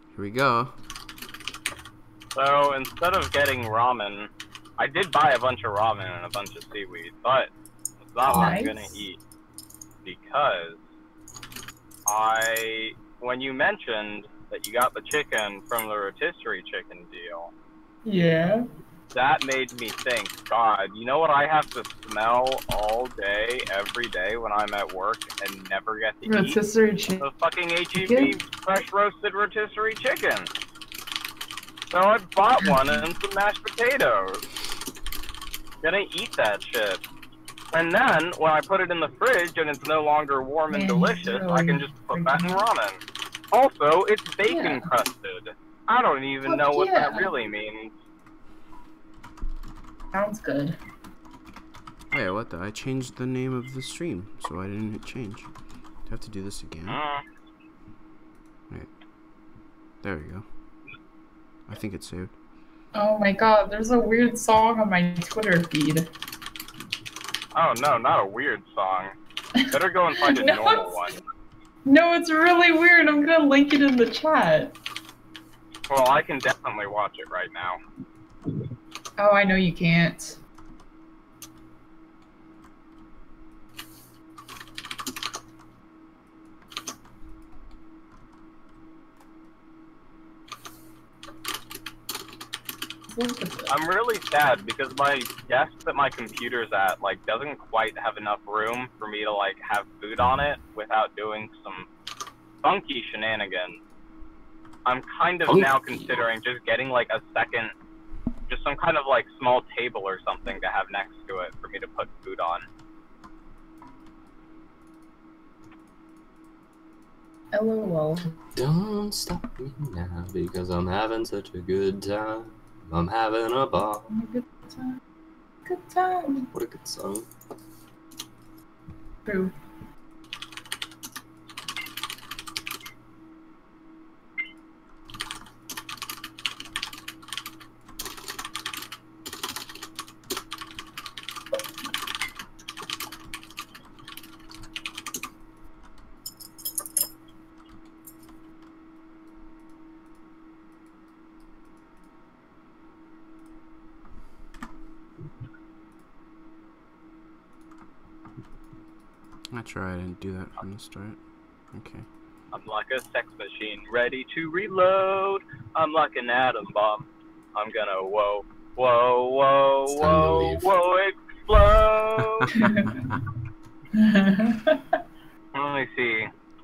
Here we go. So instead of getting ramen, I did buy a bunch of ramen and a bunch of seaweed, but it's not what I'm gonna eat because when you mentioned that you got the chicken from the rotisserie chicken deal, yeah, that made me think, God, you know what I have to smell all day, every day when I'm at work and never get to rotisserie eat? chicken. The fucking HEB fresh roasted rotisserie chicken. So I bought one and some mashed potatoes. Gonna eat that shit. And then, when I put it in the fridge and it's no longer warm and delicious, I can just put that in ramen. Also, it's bacon crusted. I don't even know what that really means. Sounds good. Wait, what the? I changed the name of the stream, so I didn't hit change. Do I have to do this again? Wait. There we go. I think it's saved. Oh my god, there's a weird song on my Twitter feed. Oh no, not a weird song. Better go and find a normal one. No, it's really weird. I'm gonna link it in the chat. Well, I can definitely watch it right now. Oh, I know you can't. I'm really sad because my desk that my computer's at, like, doesn't quite have enough room for me to, like, have food on it without doing some funky shenanigans. I'm kind of now considering just getting, like, a second, just some kind of, like, small table or something to have next to it for me to put food on. LOL. Don't stop me now because I'm having such a good time. I'm having a ball. Good time. Good time. What a good song. True. That's right, I didn't do that from the start. Okay. I'm like a sex machine ready to reload. I'm like an atom bomb. I'm gonna whoa, whoa, whoa, whoa, whoa, explode. Let me see.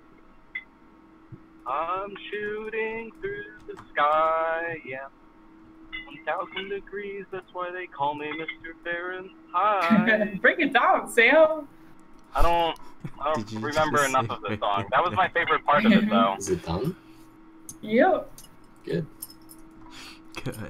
I'm shooting through the sky, yeah. 1,000 degrees, that's why they call me Mr. Fahrenheit. Bring it down, Sam. I don't remember enough of the song. That was my favorite part of it, though. Is it done? Yep. Good. Good.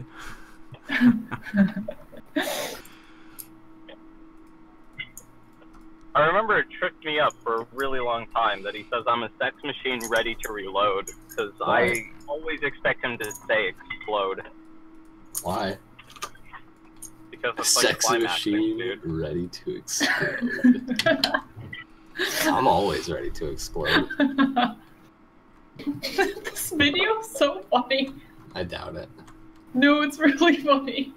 I remember it tricked me up for a really long time that he says I'm a sex machine ready to reload, because I always expect him to say explode. Why? Because it's Sex like machine dude. ready to explode. I'm always ready to explode. This video is so funny. I doubt it. No, it's really funny.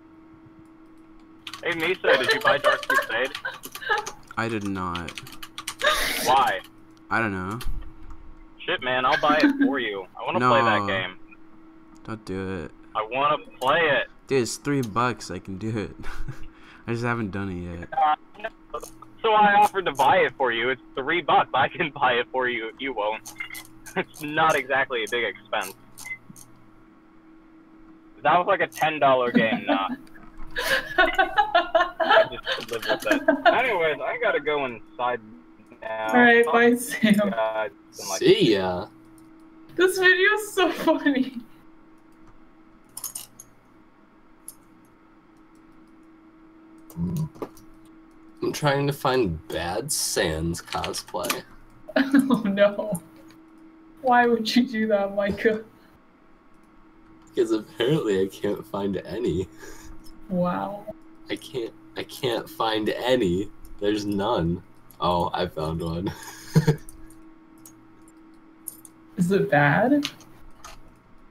Hey Misa, did you buy Dark Crusade? I did not. Why? I don't know. Shit, man, I'll buy it for you. I want to play that game. Don't do it. I want to play it. Dude, it's $3. I can do it. I just haven't done it yet. So I offered to buy it for you. It's $3. I can buy it for you. You won't. It's not exactly a big expense. That was like a $10 game, nah. I just live with it. Anyways, I gotta go inside now. Alright, bye, Sam. See ya. This video is so funny. I'm trying to find Bad Sans cosplay. Oh no. Why would you do that, Micah? Because apparently I can't find any. Wow. I can't find any. There's none. Oh, I found one. Is it bad?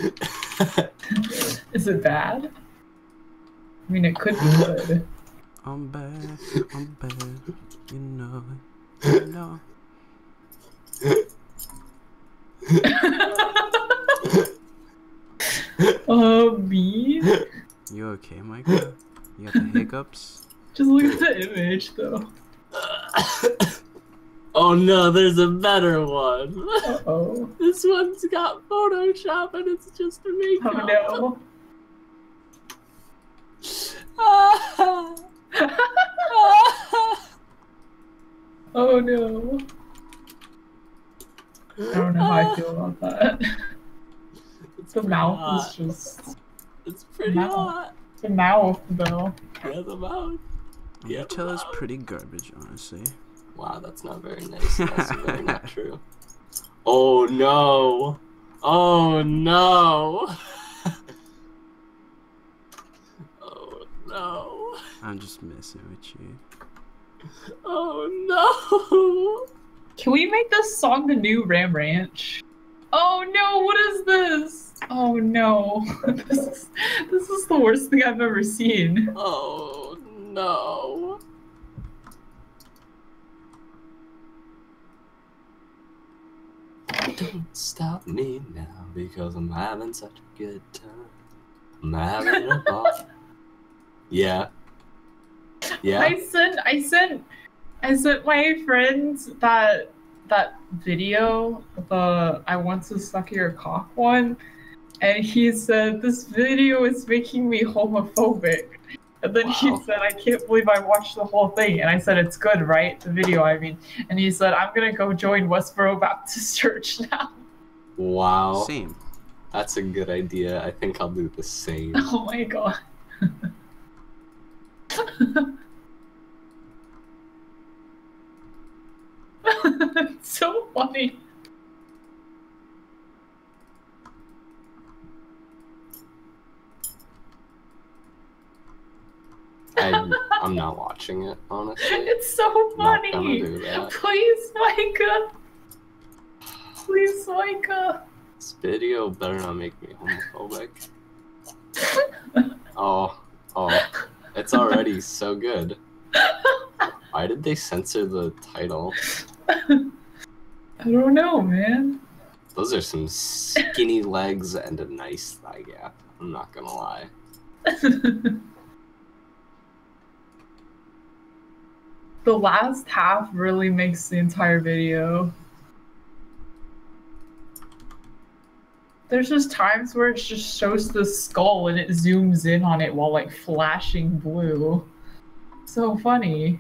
Is it bad? I mean, it could be good. I'm bad, you know it, you know. Me? You okay, Micah? You got the hiccups? Just look at the image, though. Oh no, there's a better one. Uh-oh. This one's got Photoshop and it's just a makeup. Oh, no. Oh, no. I don't know how I feel about that. The mouth hot. is just... It's pretty Mouth. hot. The mouth, though. Yeah, the mouth. Yeah, Retail is pretty garbage, honestly. Wow, that's not very nice. That's very not true. Oh no! Oh no! Oh no! I'm just messing with you. Oh no! Can we make this song the new Ram Ranch? Oh no, what is this? Oh no. This is the worst thing I've ever seen. Oh no! Don't stop me now because I'm having such a good time. I'm having a ball. Yeah. Yeah. I sent my friends that video, the I want to suck your cock one, and he said this video is making me homophobic. And then he Wow. said, I can't believe I watched the whole thing. And I said, it's good, right? The video, I mean. And he said, I'm gonna go join Westboro Baptist Church now. Wow. Same. That's a good idea. I think I'll do the same. Oh my god. It's so funny. I'm not watching it, honestly. It's so Not gonna funny. do that. Please, Micah. Please, Micah. This video better not make me homophobic. Oh, it's already so good. Why did they censor the title? I don't know, man. Those are some skinny legs and a nice thigh gap. I'm not gonna lie. The last half really makes the entire video. There's just times where it just shows the skull and it zooms in on it while like flashing blue. So funny.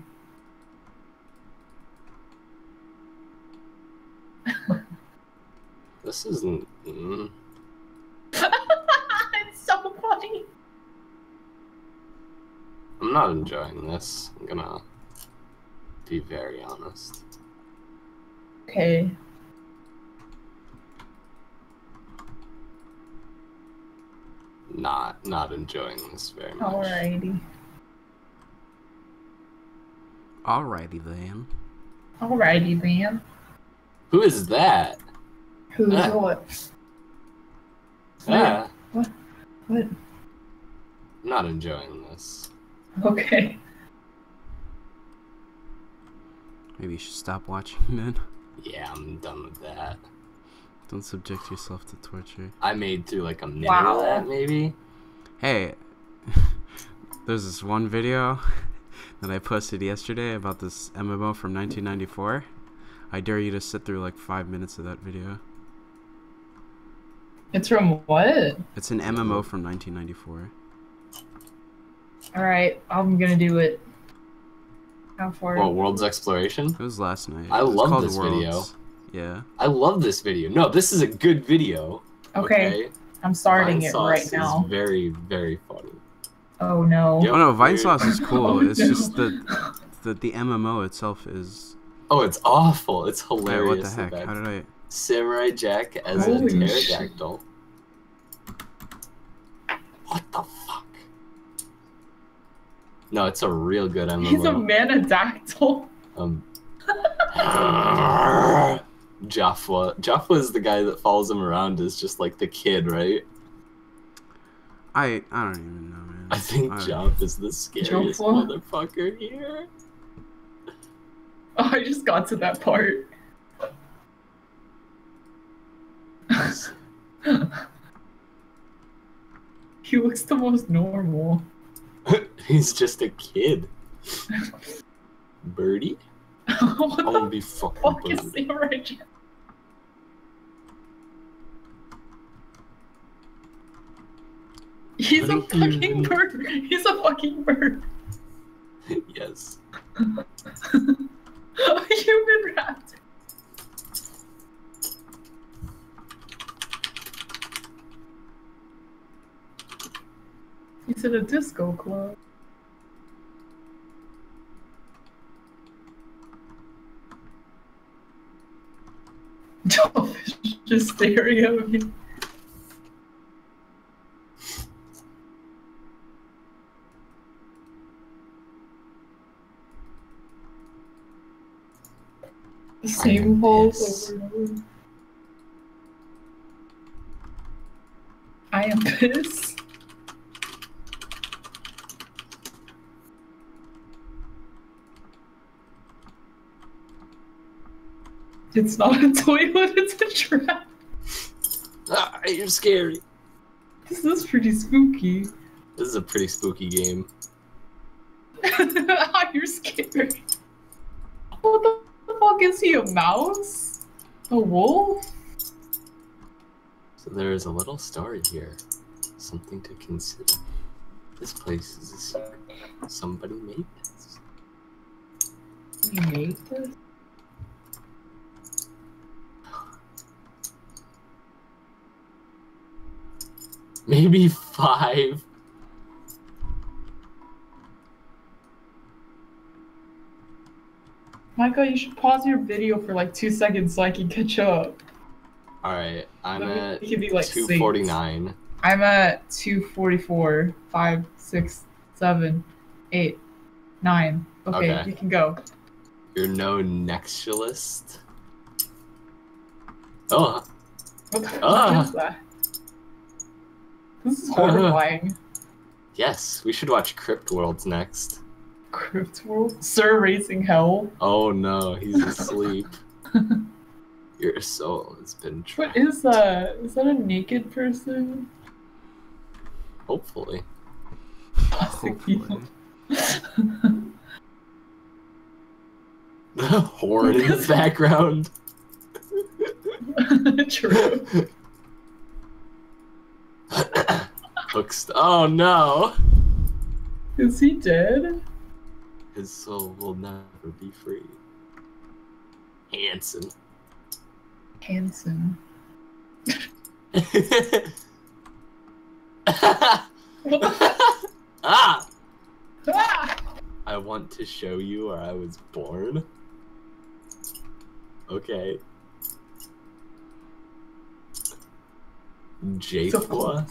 This isn't. It's so funny. I'm not enjoying this. I'm gonna be very honest. Okay. Not enjoying this very much. Alrighty. Alrighty then. Alrighty then. Who is that? Who's Ah. what? Ah, What? I'm not enjoying this. Okay. Maybe you should stop watching then. Yeah, I'm done with that. Don't subject yourself to torture. I made through like a minute Wow. of that, maybe. Hey, there's this one video that I posted yesterday about this MMO from 1994. I dare you to sit through like 5 minutes of that video. It's from what? It's an MMO from 1994. Alright, I'm gonna do it. How far? Well, World's Exploration? It was last night. I It's love called this Worlds. Yeah. I love this video. No, this is a good video. Okay, I'm starting Vine it Sauce right now. is very, very funny. Oh no. Yep. Oh no, Vine Dude. Sauce is cool. Oh, It's no. just the MMO itself is. Oh, it's awful. It's Wait, hilarious. what the heck? in fact. How did I? Samurai Jack as Holy a shit. pterodactyl. What the fuck? No, it's a real good MMO. He's a manadactyl. Jaffa. Jaffa is the guy that follows him around as just like the kid, right? I don't even know, man. I think Jump is the scariest Jump? motherfucker here. Oh, I just got to that part. He looks the most normal. He's just a kid. Birdie? What I the wanna be fucking fuck is Birdie. Samurai Jack? He's a fucking bird. He's a fucking bird. Yes. A human raptor. He's in a disco club. Jellyfish just staring at me. The same balls over and over. I am pissed. It's not a toilet, it's a trap. Ah, you're scary. This is pretty spooky. This is a pretty spooky game. You're scared. What the fuck is he? A mouse? A wolf? So there is a little story here. Something to consider. This place is a secret. Somebody made this. He made this? Maybe 5. Micah, you should pause your video for like 2 seconds so I can catch up. Alright, I'm Then at we can be like 249. I'm at 244, 5, 6, 7, 8, 9. Okay, Okay. you can go. You're no nextualist. Oh, What the fuck Ah. is that? This is horrifying. yes, we should watch Crypt Worlds next. Crypt World? Sir Racing Hell? Oh no, he's asleep. Your soul has been What trapped. is that? Is that a naked person? Hopefully. Hopefully. The horn in the background. True. Hooked. Oh no! Is he dead? His soul will never be free. Hanson. Hanson. ah! What the fuck? Ah! I want to show you where I was born. Okay. Jathwa?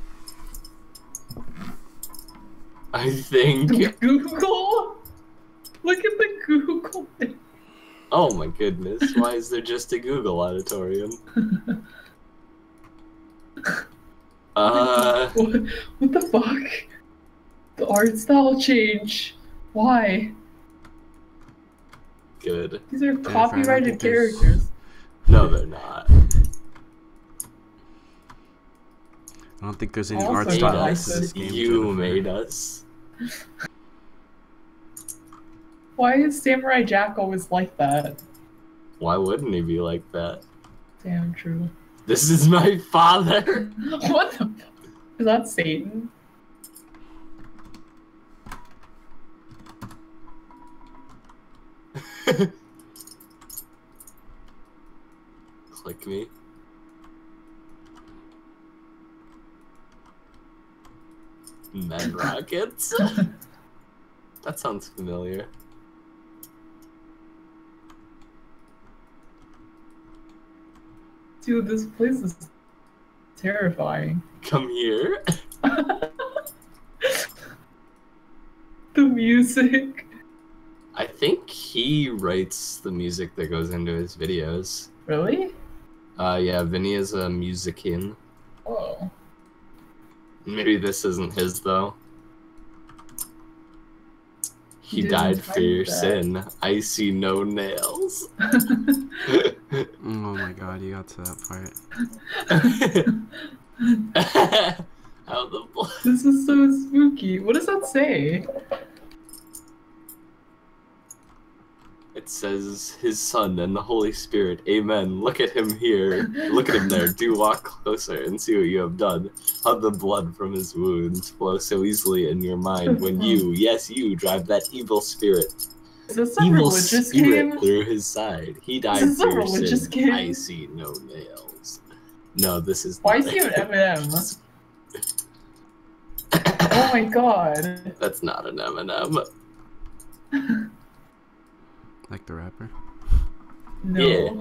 I think. Google? Look at the Google thing. Oh my goodness, why is there just a Google auditorium? What the fuck? The art style change. Why? Good. These are Jennifer, I don't copyrighted think there's- characters. No, they're not. I don't think there's any Also art not style like to this. this game. You Jennifer. made us. Why is Samurai Jack always like that? Why wouldn't he be like that? Damn true. This is my father! What the fuck? Is that Satan? Click me. Men Rockets? That sounds familiar. Dude, this place is terrifying. Come here. The music. I think he writes the music that goes into his videos. Really? Yeah, Vinny is a musician. Oh. Maybe this isn't his though. He didn't died for type your that. sin. I see no nails. Oh my god, you got to that part. How the blood? This is so spooky. What does that say? It says his son and the Holy Spirit. Amen. Look at him here. Look at him there. Do walk closer and see what you have done. How the blood from his wounds flow so easily in your mind when you, yes, you, drive that evil spirit. Is this a Evil religious spirit game? through his side. He died this for a your religious sin. game? I see no nails. No, this is Why not is he an M&M? Oh my god. That's not an M&M. Like the rapper. No. Yeah.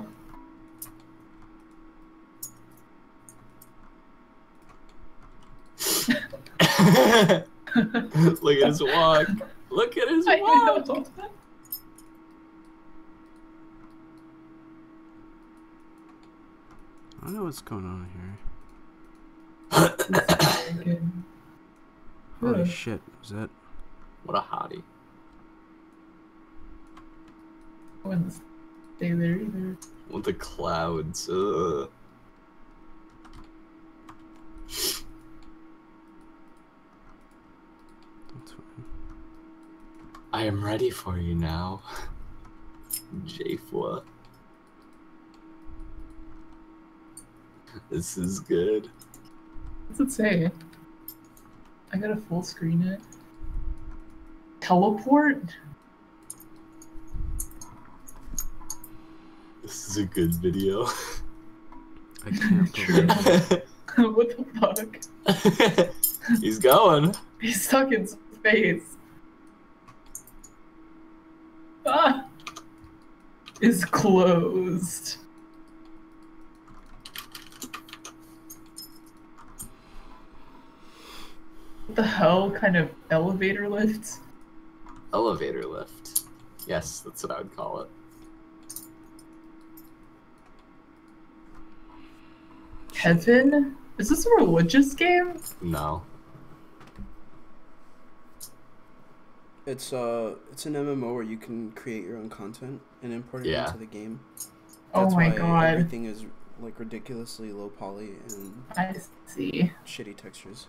Look at his walk. Look at his I walk. know. I don't know what's going on here. Holy Ugh. shit, is that... What a hottie. I wouldn't stay there either. With the clouds. That's fine. I am ready for you now. Jafwa. This is good. What's it say? I gotta full screen it. Teleport? This is a good video. I can't True. believe it. What the fuck? He's going. He's stuck in space. Ah! Is closed. What the hell kind of elevator lift? Elevator lift. Yes, that's what I would call it. Heaven? Is this a religious game? No. It's an MMO where you can create your own content and import it Yeah. into the game. Oh That's my why god. everything is like ridiculously low poly and I see. shitty textures.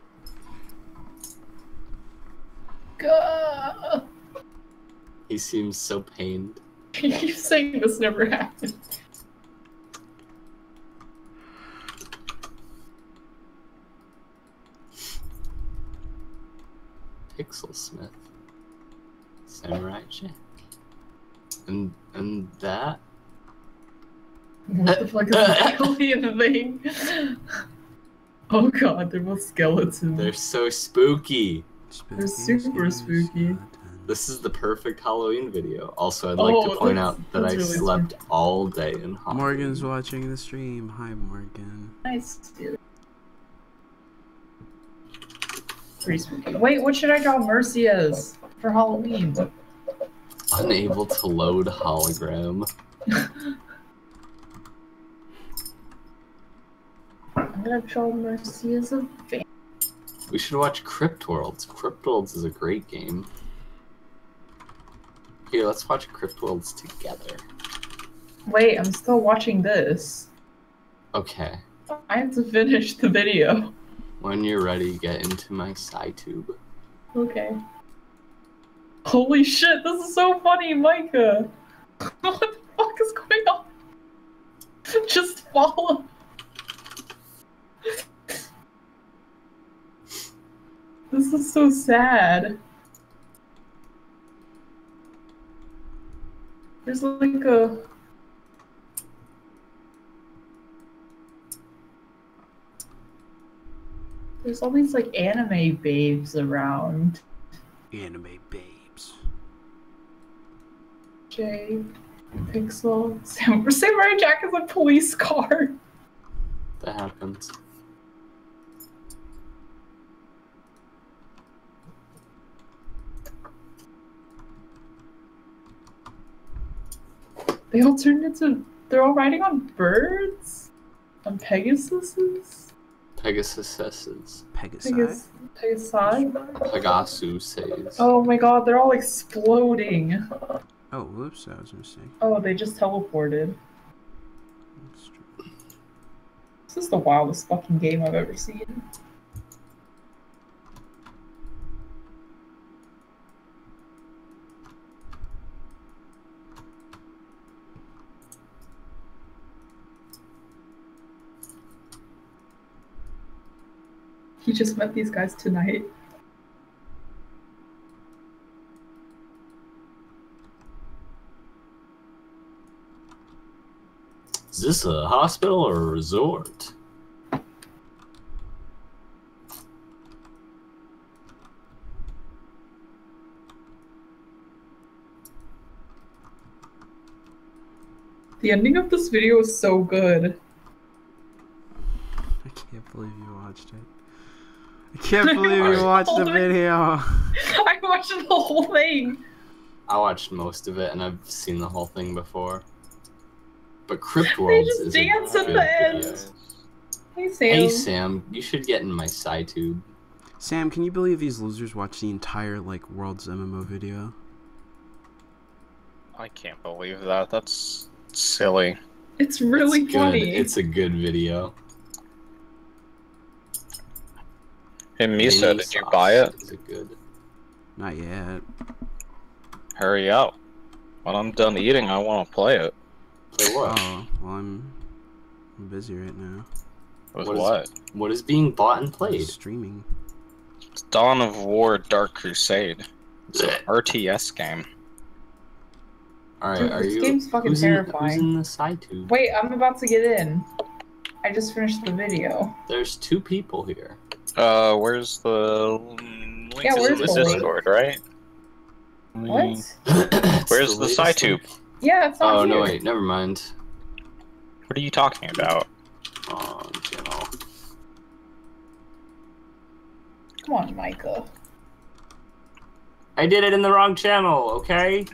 Gah! He seems so pained. You keep saying this never happened. Pixelsmith. Samurai Jack. And that? What the fuck is this alien thing? Oh god, they're both skeletons. They're so spooky. They're super spooky. This is the perfect Halloween video. Also, I'd like to point out that I that's really slept all day in Halloween. Morgan's watching the stream. Hi, Morgan. Nice, dude. Pretty spooky. Wait, what should I draw Mercy as for Halloween? Unable to load hologram. I'm gonna draw Mercy as a fan. We should watch Crypt Worlds. Crypt Worlds is a great game. Here, let's watch Crypt Worlds together. Wait, I'm still watching this. Okay. I have to finish the video. When you're ready, get into my SciTube. Okay. Holy shit, this is so funny, Micah! What the fuck is going on? Just follow. This is so sad. There's like a... There's all these like anime babes around. Anime babes. J, Pixel, Samurai Jack is a police car. That happens. They all turned into... They're all riding on birds? On Pegasuses? Pegasus. Pegasi? Pegasus says. Oh my god, they're all exploding. Oh, whoops, that was a mistake. Oh, they just teleported. This is the wildest fucking game I've ever seen. He just met these guys tonight. Is this a hospital or a resort? The ending of this video is so good. I can't believe you watched it. I can't believe you watched the video. I watched the whole thing. I watched most of it and I've seen the whole thing before. But Crypt They Worlds just is dance a at good the end. video. Hey Sam. Hey Sam, you should get in my SciTube. Sam, can you believe these losers watched the entire, like, World's MMO video? I can't believe that. That's silly. It's really It's good. funny. It's a good video. Hey Misa, Mini did you sauce buy it? Is it good? Not yet. Hurry up. When I'm done eating, I want to play it. Play what? Oh, well, I'm busy right now. With What is- what? What is being bought and played? Streaming. It's Dawn of War Dark Crusade. It's an RTS game. Alright, Dude, are this you? game's fucking who's terrifying. in the SciTube? Wait, I'm about to get in. I just finished the video. There's 2 people here. Where's the link? Yeah, is in where's the the link? Discord, right? What? Where's the latest SciTube? link? Yeah, it's not Oh here. no, wait, never mind. What are you talking about? Oh, channel. Come on, Micah. I did it in the wrong channel, okay?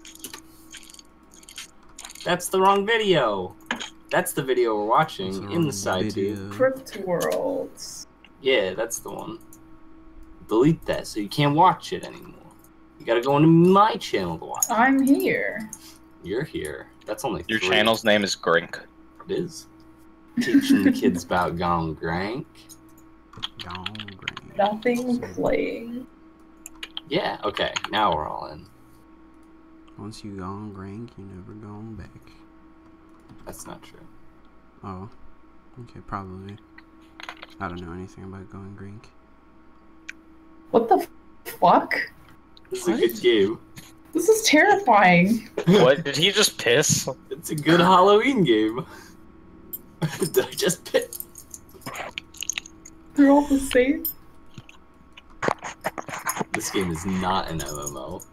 That's the wrong video. That's the video we're watching That's the in the wrong SciTube. video. Crypt Worlds. Yeah, that's the one. Delete that so you can't watch it anymore. You gotta go into my channel to watch it. I'm here. You're here. That's only Your 3. channel's name is Grink. It is. Teaching the kids about Gone Grank. Gone great. Nothing playing. Yeah, okay, now we're all in. Once you gone grank, you never gone back. That's not true. Oh. Okay, probably. I don't know anything about going grink. What the fuck? This is a good game. This is terrifying. What? Did he just piss? It's a good Halloween game. Did I just pick? They're all the same. This game is not an MMO.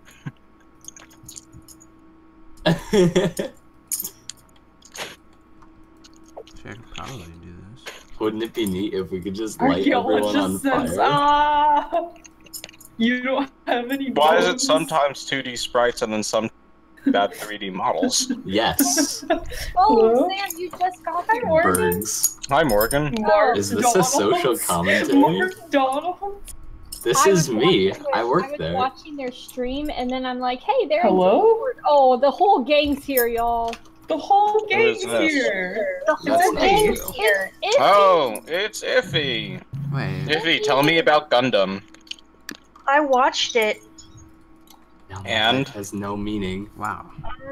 Actually, I could probably do this. Wouldn't it be neat if we could just light everyone on Archaeologist says, fire? ah! You don't have any Why is it bones." sometimes 2D sprites and then some bad 3D models? Yes. Hello? Oh, Sam, you just got Hi, here. Morgan. Birds. Hi, Morgan. Mark Is this a social Donalds. commentary? Mark Donald? This I is was me. watching I their- work I was there. watching their stream, and then I'm like, hey, they're Hello? in Discord. Oh, the whole gang's here, y'all. The whole Who gang's is this? here. The That's whole not gang's true. here. Oh, it's Iffy. Wait. Iffy, tell me about Gundam. I watched it. No, And? that has no meaning. Wow.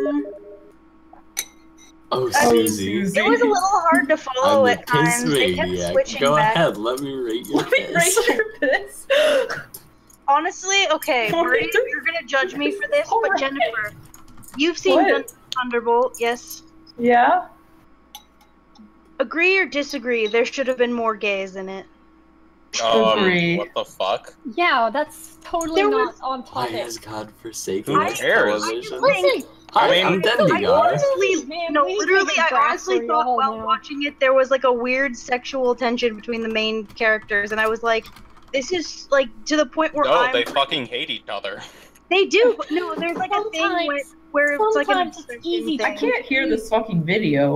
Oh, I mean, Susie. Susie. It was a little hard to follow I'm at the piss times. They kept maniac. switching Go back. ahead, let me rate your Let me piss. rate your piss. Honestly, okay, Marty, you're gonna judge me for this, but Alright. Jennifer, you've seen What? Gundam Thunderbolt, yes? Yeah? Agree or disagree? There should have been more gays in it. Agree. What the fuck? Yeah, that's totally There not was- on Why topic. has God forsaken Who us cares? television? Listen, Hi, I mean- I'm I Dendigar. honestly, Man, no, we literally, take I grass honestly for thought y'all while now. watching it, there was like a weird sexual tension between the main characters, and I was like, this is like to the point where No, they fucking hate each other. They do, but no, there's like a thing Sometimes- where it's like an sometimes it's obsession easy to thing. I can't hear this fucking video.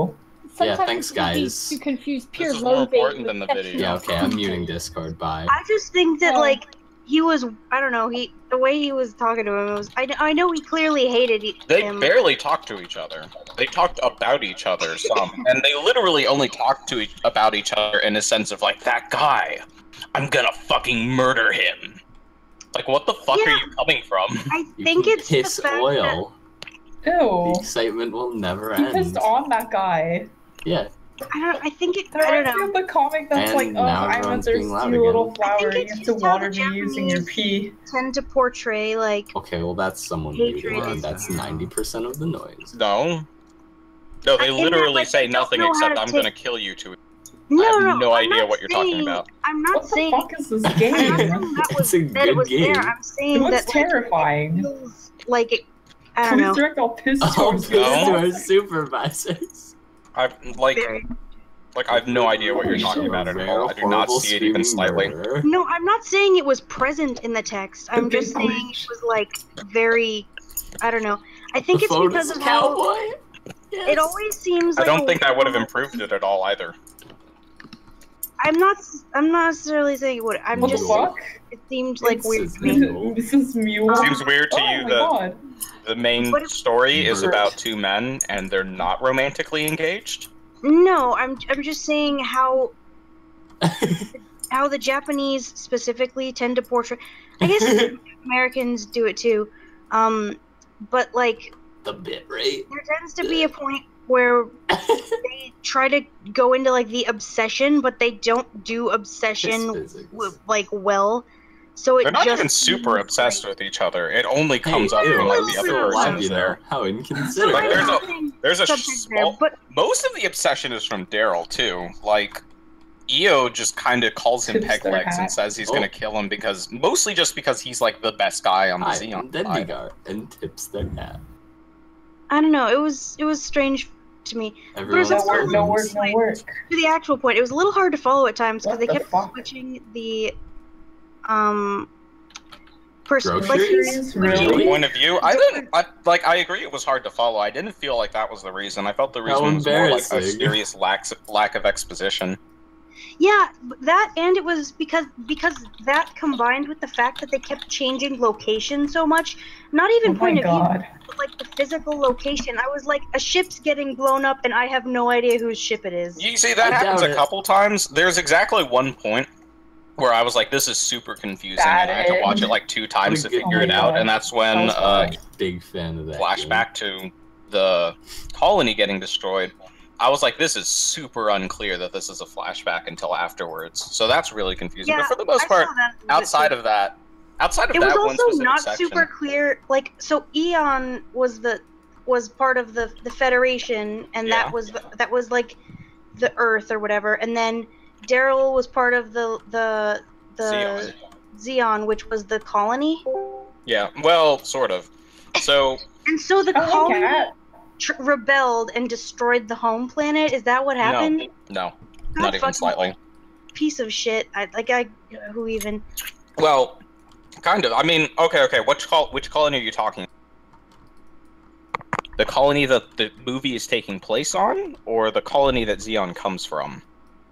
sometimes thanks, it's easy guys. to confuse pure This is more low bait important with than the sexual video. Yeah, okay, I'm content. muting Discord. Bye. I just think that Yeah. like he was, I don't know, the way he was talking to him, it was, I know he clearly hated They him. barely talked to each other. They talked about each other some, and they literally only talked about each other in a sense of like, that guy, I'm gonna fucking murder him. Like, what the fuck Yeah. are you coming from? I You think can it's piss the fact oil. Ew. The excitement will never He end. pissed on that guy. Yeah. I think it, There I reminds don't me know. of the comic that's And like, oh, now I'm a everyone's being loud thirsty again. little I flower. think You it's have to just how water the me using your Japanese pee. tend to portray like Okay, well that's someone Hatred muted, and is- that's 90% of the noise. No. No, they In that, literally like, say they don't nothing know how except to I'm take- gonna kill you two. no, I have no, no I'm idea not what you're talking saying- about. I'm not What the saying fuck is this I'm not game? saying that It's a that it good was game. there. I'm It saying looks that like, terrifying. it feels like it, I don't Please know. direct all piss Oh, towards please No. to our supervisors. I've like Very- I have no idea what you're Holy talking shit. about at Rare, all. I do not horrible, see it even screaming slightly. murderer. No, I'm not saying it was present in the text. I'm The just big saying push. it was like very, I don't know. I think The it's phone because is of a how cowboy. Yes. it always seems I like don't a think that would have weird- improved it at all either. I'm not necessarily saying it would. I'm What the just fuck? it seemed like It's weird his to me. name. This is Mule. Seems weird to Oh you my that god. the main But it- story is Bert. about two men and they're not romantically engaged? No, I'm just saying how the Japanese specifically tend to portray. I guess Americans do it too, but like The bit rate. there tends to be a point where they try to go into like the obsession, but they don't do obsession Physics. like well. So it They're not just even super seems obsessed like, with each other. It only Hey, comes up ew, when like little the bit other of love person's you know. there. How I'm inconsiderate. Like, there's a- finding There's a subject there, small. but Most of the obsession is from Daryl too. Like, Io just kind of calls him Tips peg their legs and hat. says he's Oh. gonna kill him because mostly just because he's like the best guy on the Hi, Xeon I'm side. Dendigar, and tips their hat. I don't know. It was strange to me. Everyone's There's No work, no work, problems. no work. To the actual point, it was a little hard to follow at times because What they the kept fuck? switching the person. Groceries? Like Groceries? Really? Your point of view, I agree it was hard to follow. I didn't feel like that was the reason. I felt the How reason was more like a embarrassing. serious lack of exposition. yeah, that and it was because that combined with the fact that they kept changing location so much. Not even Oh point my of view, god. but like the physical location. I was like, a ship's getting blown up, and I have no idea whose ship it is. You see, that I happens doubt a it. couple times. There's exactly one point where I was like, this is super confusing, and I had to watch it like 2 times to What a good figure it game. out, and that's when That was fun. Big fan of that. flashback to the colony getting destroyed. I was like, this is super unclear that this is a flashback until afterwards. So that's really confusing. Yeah, but for the most I part, saw that a little bit outside too. of that, It was one also specific not section, super clear. Like, so Eon was part of the Federation, and Yeah. that was like the Earth or whatever. And then Daryl was part of the Xeon. Xeon, which was the colony. Yeah, well, sort of. So And so the Oh, hey, colony cat. rebelled and destroyed the home planet. Is that what happened? no, God not even fucking slightly. Piece of shit. Who even? Well, kind of. I mean, okay. Which colony are you talking? The colony that the movie is taking place on, or the colony that Xeon comes from?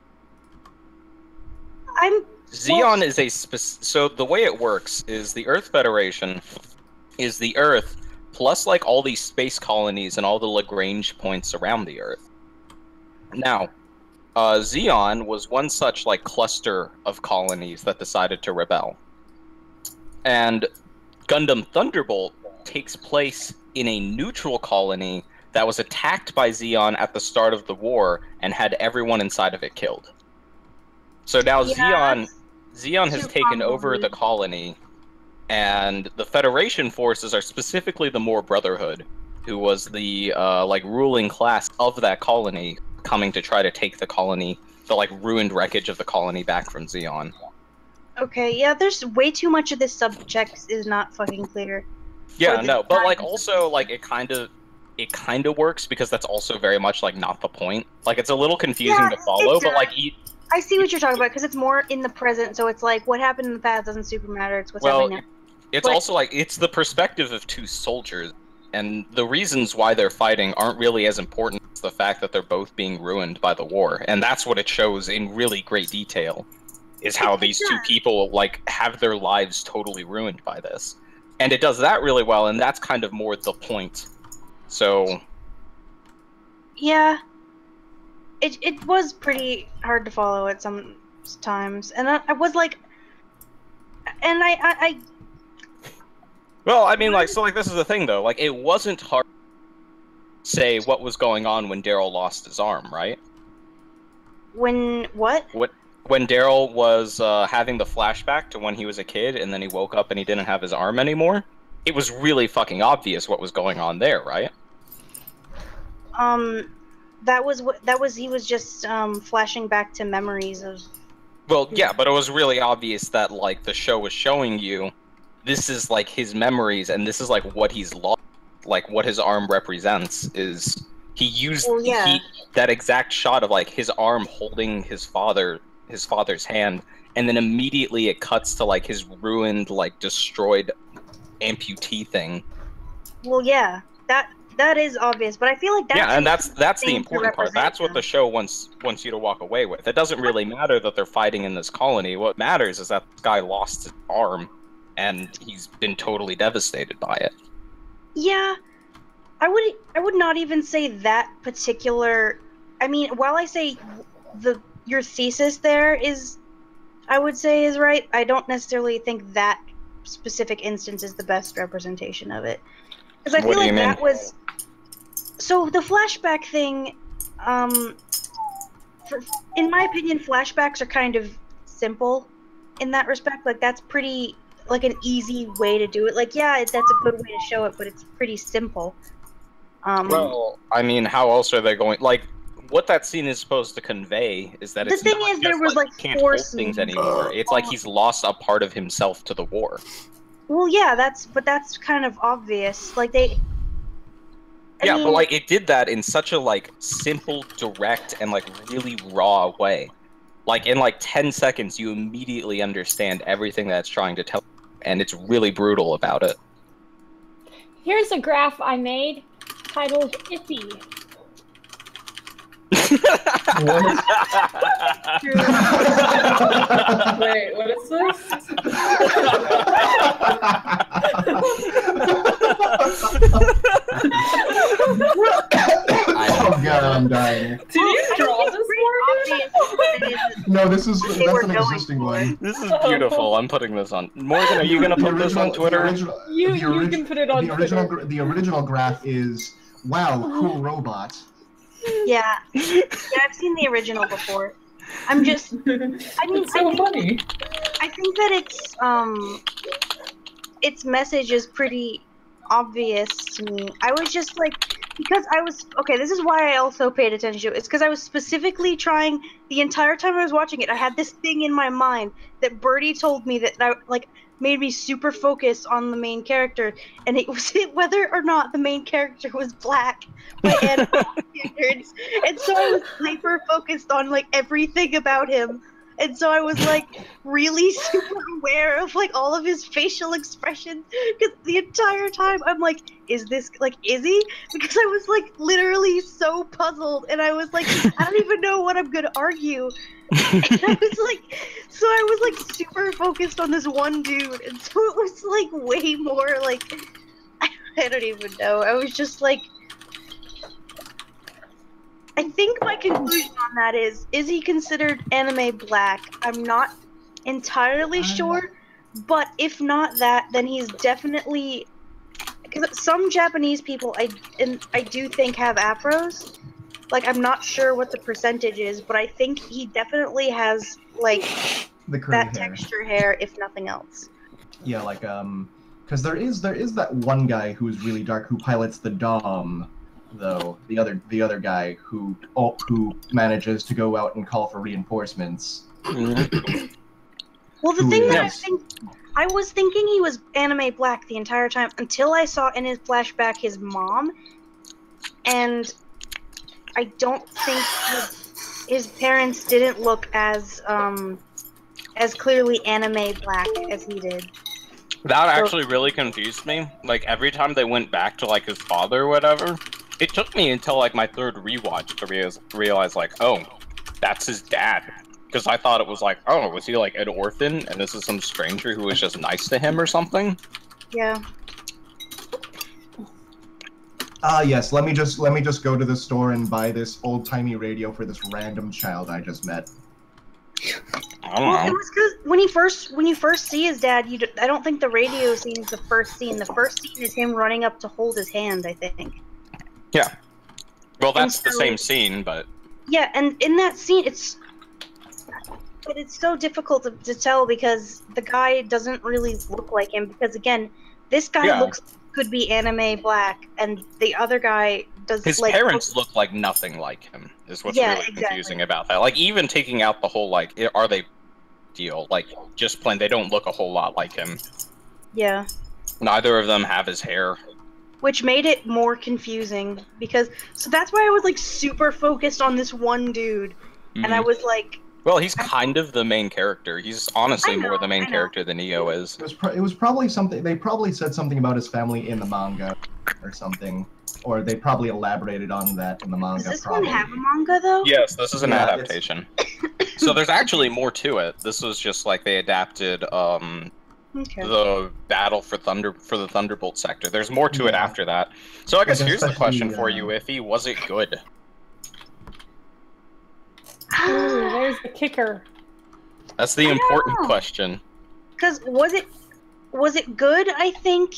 I'm Xeon is a so the way it works is the Earth Federation is the Earth plus like all these space colonies and all the Lagrange points around the Earth. Now, Xeon was one such like cluster of colonies that decided to rebel. And Gundam Thunderbolt takes place in a neutral colony that was attacked by Xeon at the start of the war and had everyone inside of it killed. So now Yeah, Xeon has too taken over convoluted. the colony, and the Federation forces are specifically the Moore Brotherhood, who was the like ruling class of that colony, coming to try to take the colony, the like ruined wreckage of the colony back from Xeon. okay. Yeah, there's way too much of this subject is not fucking clear. Yeah, the no, but like time. also like it kind of works because that's also very much like not the point. Like it's a little confusing Yeah, to follow, it but like does. I see what you're talking about because it's more in the present, so it's like what happened in the past doesn't super matter. It's what's well, happening now. it's But- also like it's the perspective of two soldiers, and the reasons why they're fighting aren't really as important the fact that they're both being ruined by the war, and that's what it shows in really great detail. Is how these two people like have their lives totally ruined by this, and it does that really well, and that's kind of more the point. So, yeah, it was pretty hard to follow at some times, and I was like, and I well, I mean, like, so like this is the thing though, like it wasn't hard to say what was going on when Daryl lost his arm, right? When what? When Daryl was having the flashback to when he was a kid, and then he woke up and he didn't have his arm anymore, it was really fucking obvious what was going on there, right? That was he was just flashing back to memories of. Well, yeah, but it was really obvious that like the show was showing you, this is like his memories, and this is like what he's lost, like what his arm represents is he used that exact shot of like his arm holding his father's hand, and then immediately it cuts to like his ruined, like destroyed amputee thing. Well, yeah, that is obvious, but I feel like and that's the important part. That's what the show wants you to walk away with. It doesn't really matter that they're fighting in this colony. What matters is that this guy lost his arm, and he's been totally devastated by it. Yeah, I would not even say that particular. I mean, while I say your thesis there is, I would say, is right, I don't necessarily think that specific instance is the best representation of it. Because I feel like that was... So, the flashback thing, in my opinion, flashbacks are kind of simple in that respect. Like, that's pretty, like, an easy way to do it. Like, yeah, that's a good way to show it, but it's pretty simple. Well, I mean, how else are they going... Like, what that scene is supposed to convey is that it's not just, there was like can't hold things anymore. It's like he's lost a part of himself to the war. Well, yeah, that's kind of obvious. Like I mean, but like it did that in such a like simple, direct, and like really raw way. Like in like 10 seconds, you immediately understand everything that it's trying to tell, and it's really brutal about it. Here's a graph I made titled "Iffy." Wait, what is this? Oh god, I'm dying. Did you draw this, Morgan? No, that's an existing one. This is beautiful. I'm putting this on. Morgan, are you gonna put this on Twitter? You can put it on Twitter. The original graph is, wow, cool robot. Yeah, I've seen the original before. I'm just, I mean, It's so funny. I think that its message is pretty obvious to me. I was just like, because this is why I also paid attention to it. It's because I was specifically trying, the entire time I was watching it, I had this thing in my mind that Birdie told me that, made me super focused on the main character, and it was whether or not the main character was black by anime standards. And so I was hyper focused on like everything about him, and so I was like really super aware of like all of his facial expressions, because the entire time I'm like, is this like Izzy? Because I was like literally so puzzled, and I was like, I don't even know what I'm gonna argue. And I was like super focused on this one dude, and so it was like way more like I don't even know. I was just like, I think my conclusion on that is he considered anime black? I'm not entirely sure, but if not that, then he's definitely, because some Japanese people I do think have afros. Like, I'm not sure what the percentage is, but I think he definitely has, like, that texture hair, if nothing else. Yeah, like, because there is that one guy who's really dark who pilots the Dom, though. The other guy who manages to go out and call for reinforcements. Well, the thing that I was thinking he was anime black the entire time until I saw in his flashback his mom, and I don't think his parents didn't look as clearly anime black as he did. That actually really confused me. Like, every time they went back to, like, his father or whatever, It took me until like my third rewatch to realize like, oh, that's his dad. Because I thought it was like, oh, was he like an orphan and this is some stranger who was just nice to him or something? Yeah. Yes, let me just go to the store and buy this old-timey radio for this random child I just met. I don't Well, know. it was because when you first see his dad, I don't think the radio scene is the first scene. The first scene is him running up to hold his hand, I think. Yeah. Well, that's And the so- same scene, but Yeah, and in that scene, it's so difficult to tell because the guy doesn't really look like him. Because again, this guy Yeah. could be anime black, and the other guy does. his like, parents look like nothing like him, is what's Yeah, really exactly. confusing about that. Like, even taking out the whole, like, are they deal, like, just plain, they don't look a whole lot like him. Yeah, Neither of them have his hair. which made it more confusing because that's why I was like super focused on this one dude, and I Mhm. was like, Well, he's kind of the main character. He's honestly I know, more the main I know. character than Io is. It was probably something. They probably said something about his family in the manga, or something, or they probably elaborated on that in the manga. does this probably. one have a manga though? Yes, this is an Yeah, adaptation. So there's actually more to it. This was just like they adapted Okay. the battle for the Thunderbolt sector. There's more to it Yeah. after that. So I guess Like, here's the question for especially, you, Iffy. Was it good? Ooh, there's the kicker. That's the I don't important know. question. Because was it good? I think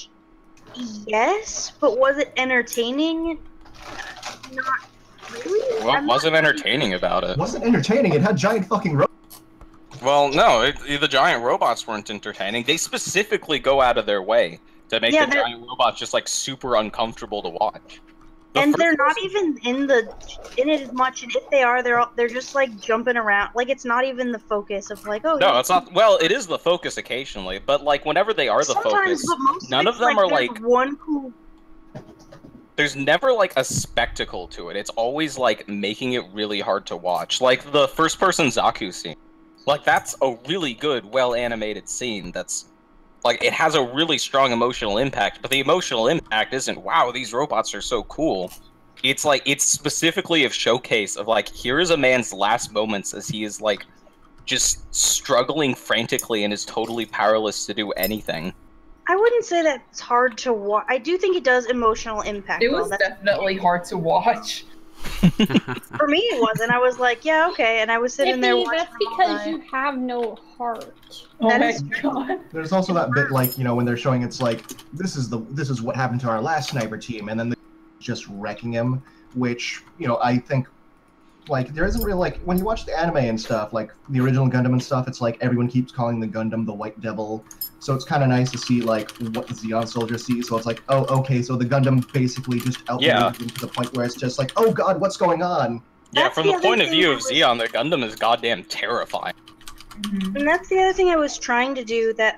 yes, but was it entertaining? Not really. What I'm not wasn't entertaining about it? It wasn't entertaining. It had giant fucking robots. Well, no, the giant robots weren't entertaining. They specifically go out of their way to make Yeah, the they're- giant robots just like super uncomfortable to watch. The And first they're not person- even in it as much. And if they are, they're just like jumping around. Like it's not even the focus of like, oh. No, yeah, it's not. Well, it is the focus occasionally, but like whenever they are the sometimes, focus, but most none of of them it's are there's like. one who. There's never like a spectacle to it. It's always like making it really hard to watch. Like the first person Zaku scene. Like that's a really good, well animated scene that's like it has a really strong emotional impact, but the emotional impact isn't wow, these robots are so cool. It's like it's specifically a showcase of like here is a man's last moments as he is like just struggling frantically and is totally powerless to do anything. I wouldn't say that it's hard to watch. I do think it does emotional impact. It well. was That's- definitely hard to watch. For me, it was, and I was like, yeah, okay. And I was sitting there Iffy, watching. that's it all because night. you have no heart. Oh That my is god. There's also that bit like when they're showing it's like this is what happened to our last sniper team, and then just wrecking him, which I think like there isn't really like when you watch the anime and stuff like the original Gundam and stuff, it's like everyone keeps calling the Gundam the White Devil, so it's kind of nice to see like what the Zeon soldier sees. So it's like, oh, okay, so the Gundam basically just outmaneuvered him to the point where it's just like, oh god, what's going on? Yeah, That's from the the other point of thing view I of was- Zeon, the Gundam is goddamn terrifying. Mhm. And that's the other thing I was trying to do that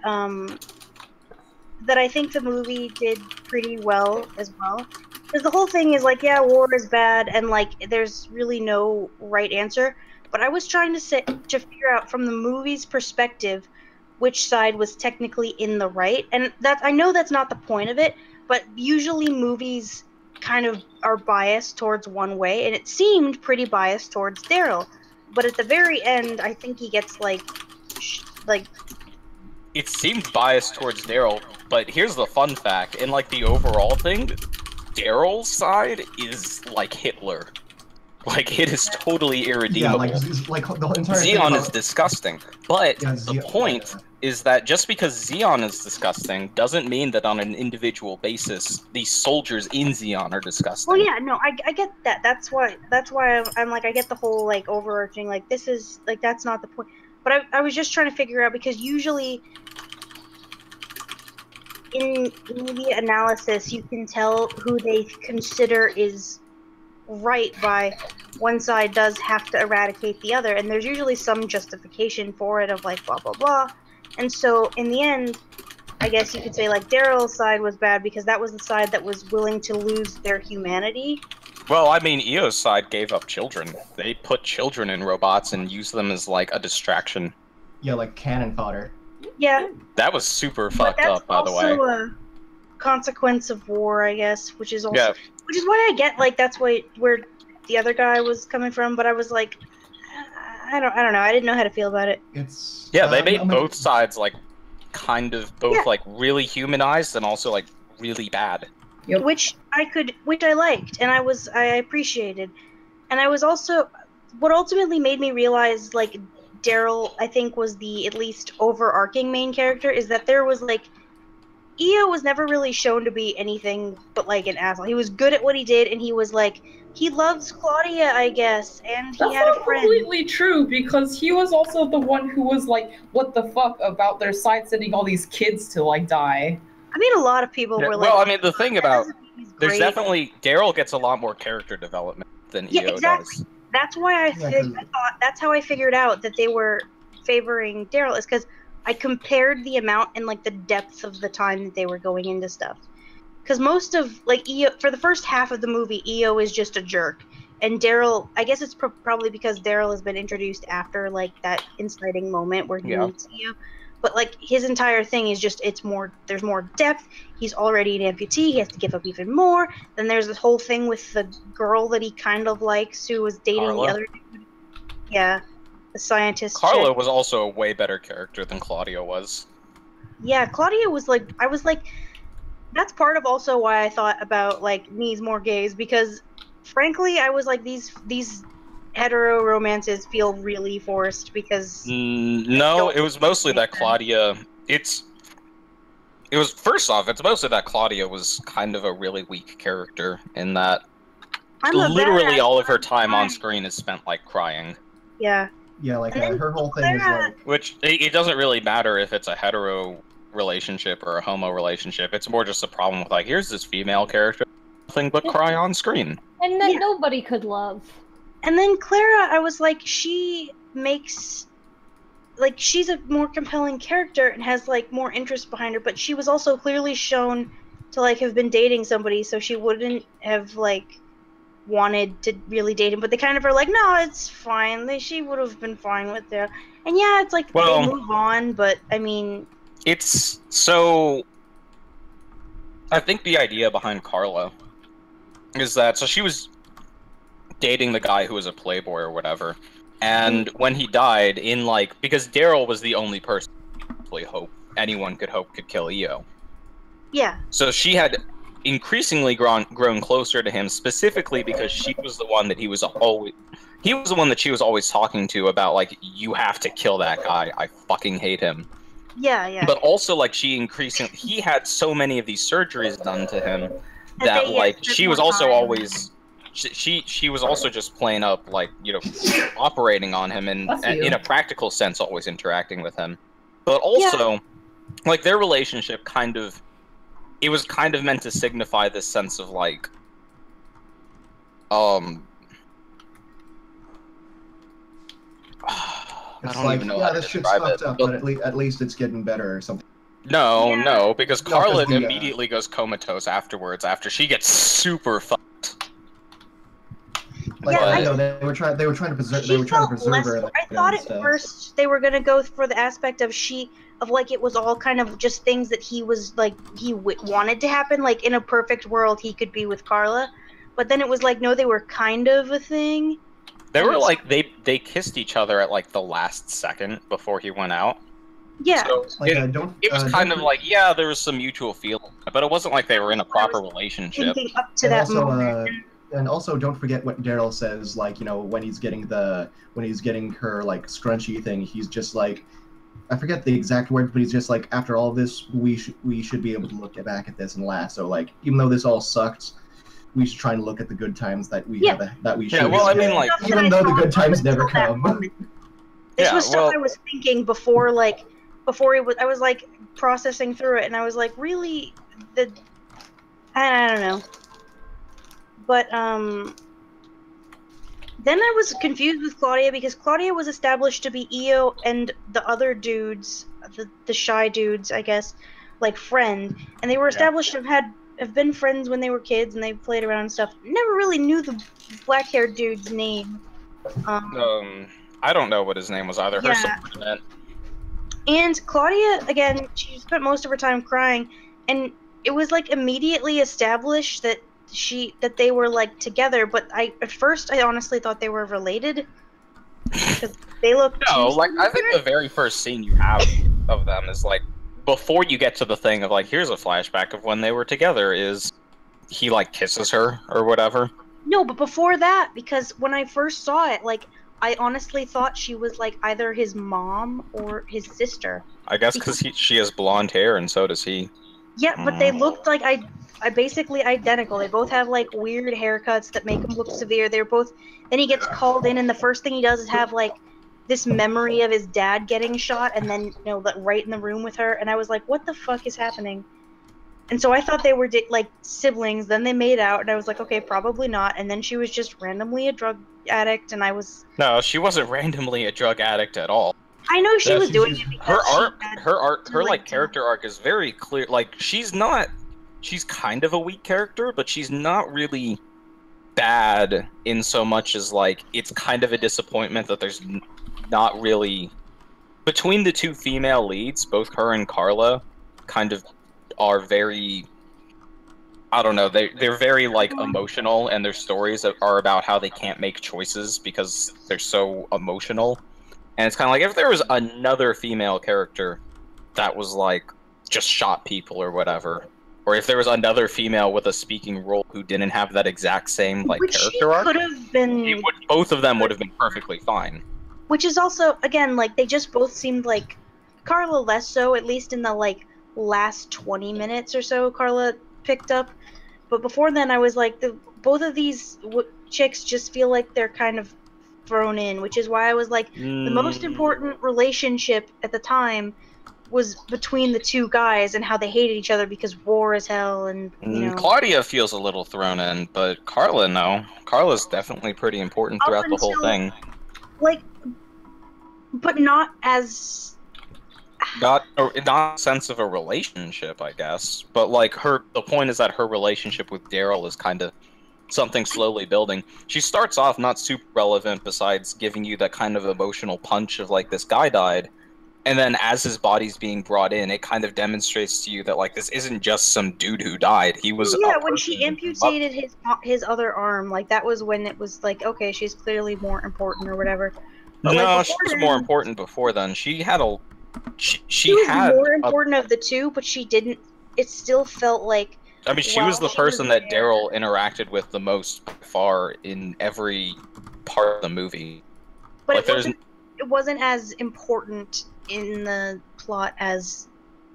that I think the movie did pretty well as well. Because the whole thing is like, yeah, war is bad, and like there's really no right answer. But I was trying to figure out from the movie's perspective which side was technically in the right, and that I know that's not the point of it, but usually movies kind of are biased towards one way, and it seemed pretty biased towards Daryl. But at the very end, I think he gets like It seemed biased towards Daryl, but here's the fun fact: in like the overall thing, Daryl's side is like Hitler. Like it is totally Yeah, irredeemable. like the whole entire thing Zeon about- is disgusting, but Yeah, the Zeon- point is that just because Zeon is disgusting doesn't mean that on an individual basis the soldiers in Zeon are disgusting. well, yeah, no, I get that. That's why I'm like, I get the whole like overarching like this is like that's not the point. But I was just trying to figure out because usually in media analysis you can tell who they consider is right by one side does have to eradicate the other, and there's usually some justification for it of like blah blah blah. And so in the end, I guess you could say like Daryl's side was bad because that was the side that was willing to lose their humanity. Well, I mean, Io's side gave up children. They put children in robots and used them as like a distraction. Yeah, like cannon fodder. Yeah, That was super but fucked that's up, by the way. also a consequence of war, I guess, which is also Yeah, Which is why I get like that's where the other guy was coming from, but I was like, I don't know. I didn't know how to feel about it. It's Yeah, they made both sides like kind of both Yeah. like really humanized and also like really bad. Yep. which I liked and I appreciated. And I was also what ultimately made me realize like Daryl I think was the at least overarching main character is that there was like Io was never really shown to be anything but like an asshole. He was good at what he did and he was like he loves Claudia, I guess, and he That's had not a friend. completely true because he was also the one who was like, "What the fuck about their side sending all these kids to like die?" I mean, a lot of people Yeah, were like, well, I mean, the thing about there's great. definitely Daryl gets a lot more character development than Yeah, Io exactly. does. That's why I thought that's how I figured out that they were favoring Daryl is because I compared the amount and like the depth of the time that they were going into stuff. Because most of like Io for the first half of the movie, Io is just a jerk, and Daryl. I guess it's probably because Daryl has been introduced after like that inciting moment where he meets Io. But like his entire thing is just there's more depth. He's already an amputee. He has to give up even more. Then there's this whole thing with the girl that he kind of likes who was dating Carla? the other dude. Yeah, the scientist. Carla chick. was also a way better character than Claudia was. Yeah, Claudia was like I was like that's part of also why I thought about like needs more gays because frankly I was like these hetero romances feel really forced because No, it was mostly that Claudia. It's mostly that Claudia was kind of a really weak character in that literally all of her time on screen is spent like crying. Yeah. Yeah, like her whole thing is like. Which it doesn't really matter if it's a hetero relationship or a homo relationship. It's more just a problem with like here's this female character, nothing but cry on screen, and that nobody could love. And then Clara, I was like, she makes like she's a more compelling character and has like more interest behind her, but she was also clearly shown to like have been dating somebody, so she wouldn't have like wanted to really date him. But they kind of are like, no, it's fine. She would have been fine with it. And yeah, it's like they move on, but I mean, it's so. I think the idea behind Carla is that so she was dating the guy who was a playboy or whatever, and when he died, in like because Daryl was the only person anyone could hope could kill Io. Yeah. So she had increasingly grown closer to him, specifically because she was the one that he was the one that she was always talking to about like you have to kill that guy. I fucking hate him. Yeah, yeah. But also like he had so many of these surgeries done to him that like she was also always. She was also just plain up, like, you know, operating on him and in a practical sense, always interacting with him. But also, like, their relationship it was kind of meant to signify this sense of, like, I don't even know how to this shit's describe fucked it. up, but at least it's getting better or something. No, because Carla the, immediately goes comatose afterwards, after she gets super fucked. Like, they were trying to preserve. They were trying to preserve her. I thought at first they were gonna go for the aspect of like it was all kind of just things that he was like he wanted to happen. Like in a perfect world, he could be with Carla, but then it was like no, they were kind of a thing. They were like they kissed each other at like the last second before he went out. Yeah. So like, it was kind of like there was some mutual feeling, but it wasn't like they were in a proper relationship. Up to that moment. And also, don't forget what Daryl says. Like, you know, when he's getting her like scrunchy thing, he's just like, I forget the exact words, but he's just like, after all this, we should be able to look back at this and laugh. So like, even though this all sucked, we should try and look at the good times that we have that we should. Yeah, well, I mean, like, even though the good times never come. This was stuff I was thinking before I was like processing through it, and I was like, really, I don't know. But then I was confused with Claudia because Claudia was established to be Io and the other dudes, the shy dudes, I guess, like friend, and they were established to have been friends when they were kids and they played around and stuff. Never really knew the black-haired dude's name. I don't know what his name was either. Her subordinate. And Claudia, again, she spent most of her time crying, and it was like immediately established that that they were like together, but at first I honestly thought they were related. Because they look No, like I think the very first scene you have of them is like before you get to the thing of like here's a flashback of when they were together is he like kisses her or whatever. No, but before that, because when I first saw it, like I honestly thought she was like either his mom or his sister. I guess because she has blonde hair and so does he. Yeah, but they looked like I basically identical. They both have like weird haircuts that make them look severe. They're both. Then he gets called in, and the first thing he does is have like this memory of his dad getting shot, and then right in the room with her. And I was like, what the fuck is happening? And so I thought they were like siblings. Then they made out, and I was like, okay, probably not. And then she was just randomly a drug addict, and I was. No, she wasn't randomly a drug addict at all. I know she was doing it because her like character arc is very clear. Like she's kind of a weak character, but she's not really bad in so much as like it's kind of a disappointment that there's not really between the two female leads, both her and Carla kind of are very I don't know, they're very like emotional, and their stories are about how they can't make choices because they're so emotional. And it's kind of like if there was another female character that was like just shot people or whatever, or if there was another female with a speaking role who didn't have that exact same like character arc, could have been. Both of them would have been perfectly fine. Which is also again like they just both seemed like Carla less so, at least in the like last 20 minutes or so. Carla picked up, but before then I was like both of these chicks just feel like they're kind of thrown in, which is why I was like the most important relationship at the time was between the two guys and how they hated each other because war is hell and Claudia feels a little thrown in, but Carla no. Carla's definitely pretty important throughout the whole thing. Like, but not as not a sense of a relationship, I guess. But like the point is that her relationship with Daryl is kind of something slowly building. She starts off not super relevant besides giving you that kind of emotional punch of like this guy died, and then as his body's being brought in, it kind of demonstrates to you that like this isn't just some dude who died. He was when she amputated his other arm, like that was when it was like, okay, she's clearly more important or whatever. But, no, like, she was more important before then. She had a she was had more important of the two, but she didn't. It still felt like. I mean, she was the person that Daryl interacted with the most by far in every part of the movie. But like, it wasn't as important in the plot as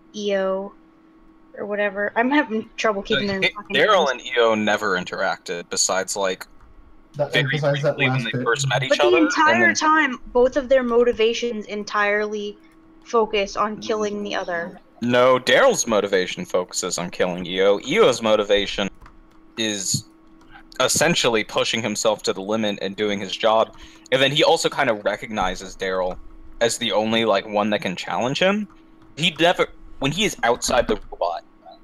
EO or whatever. I'm having trouble keeping their fucking Daryl names. and EO never interacted besides like very besides that briefly when last they bit. first met each But other. the entire and then, time, both of their motivations entirely focus on killing the other. no, Daryl's motivation focuses on killing EO. EO's motivation is essentially pushing himself to the limit and doing his job. And then he also kind of recognizes Daryl as the only like one that can challenge him. He never, when he is outside the robot,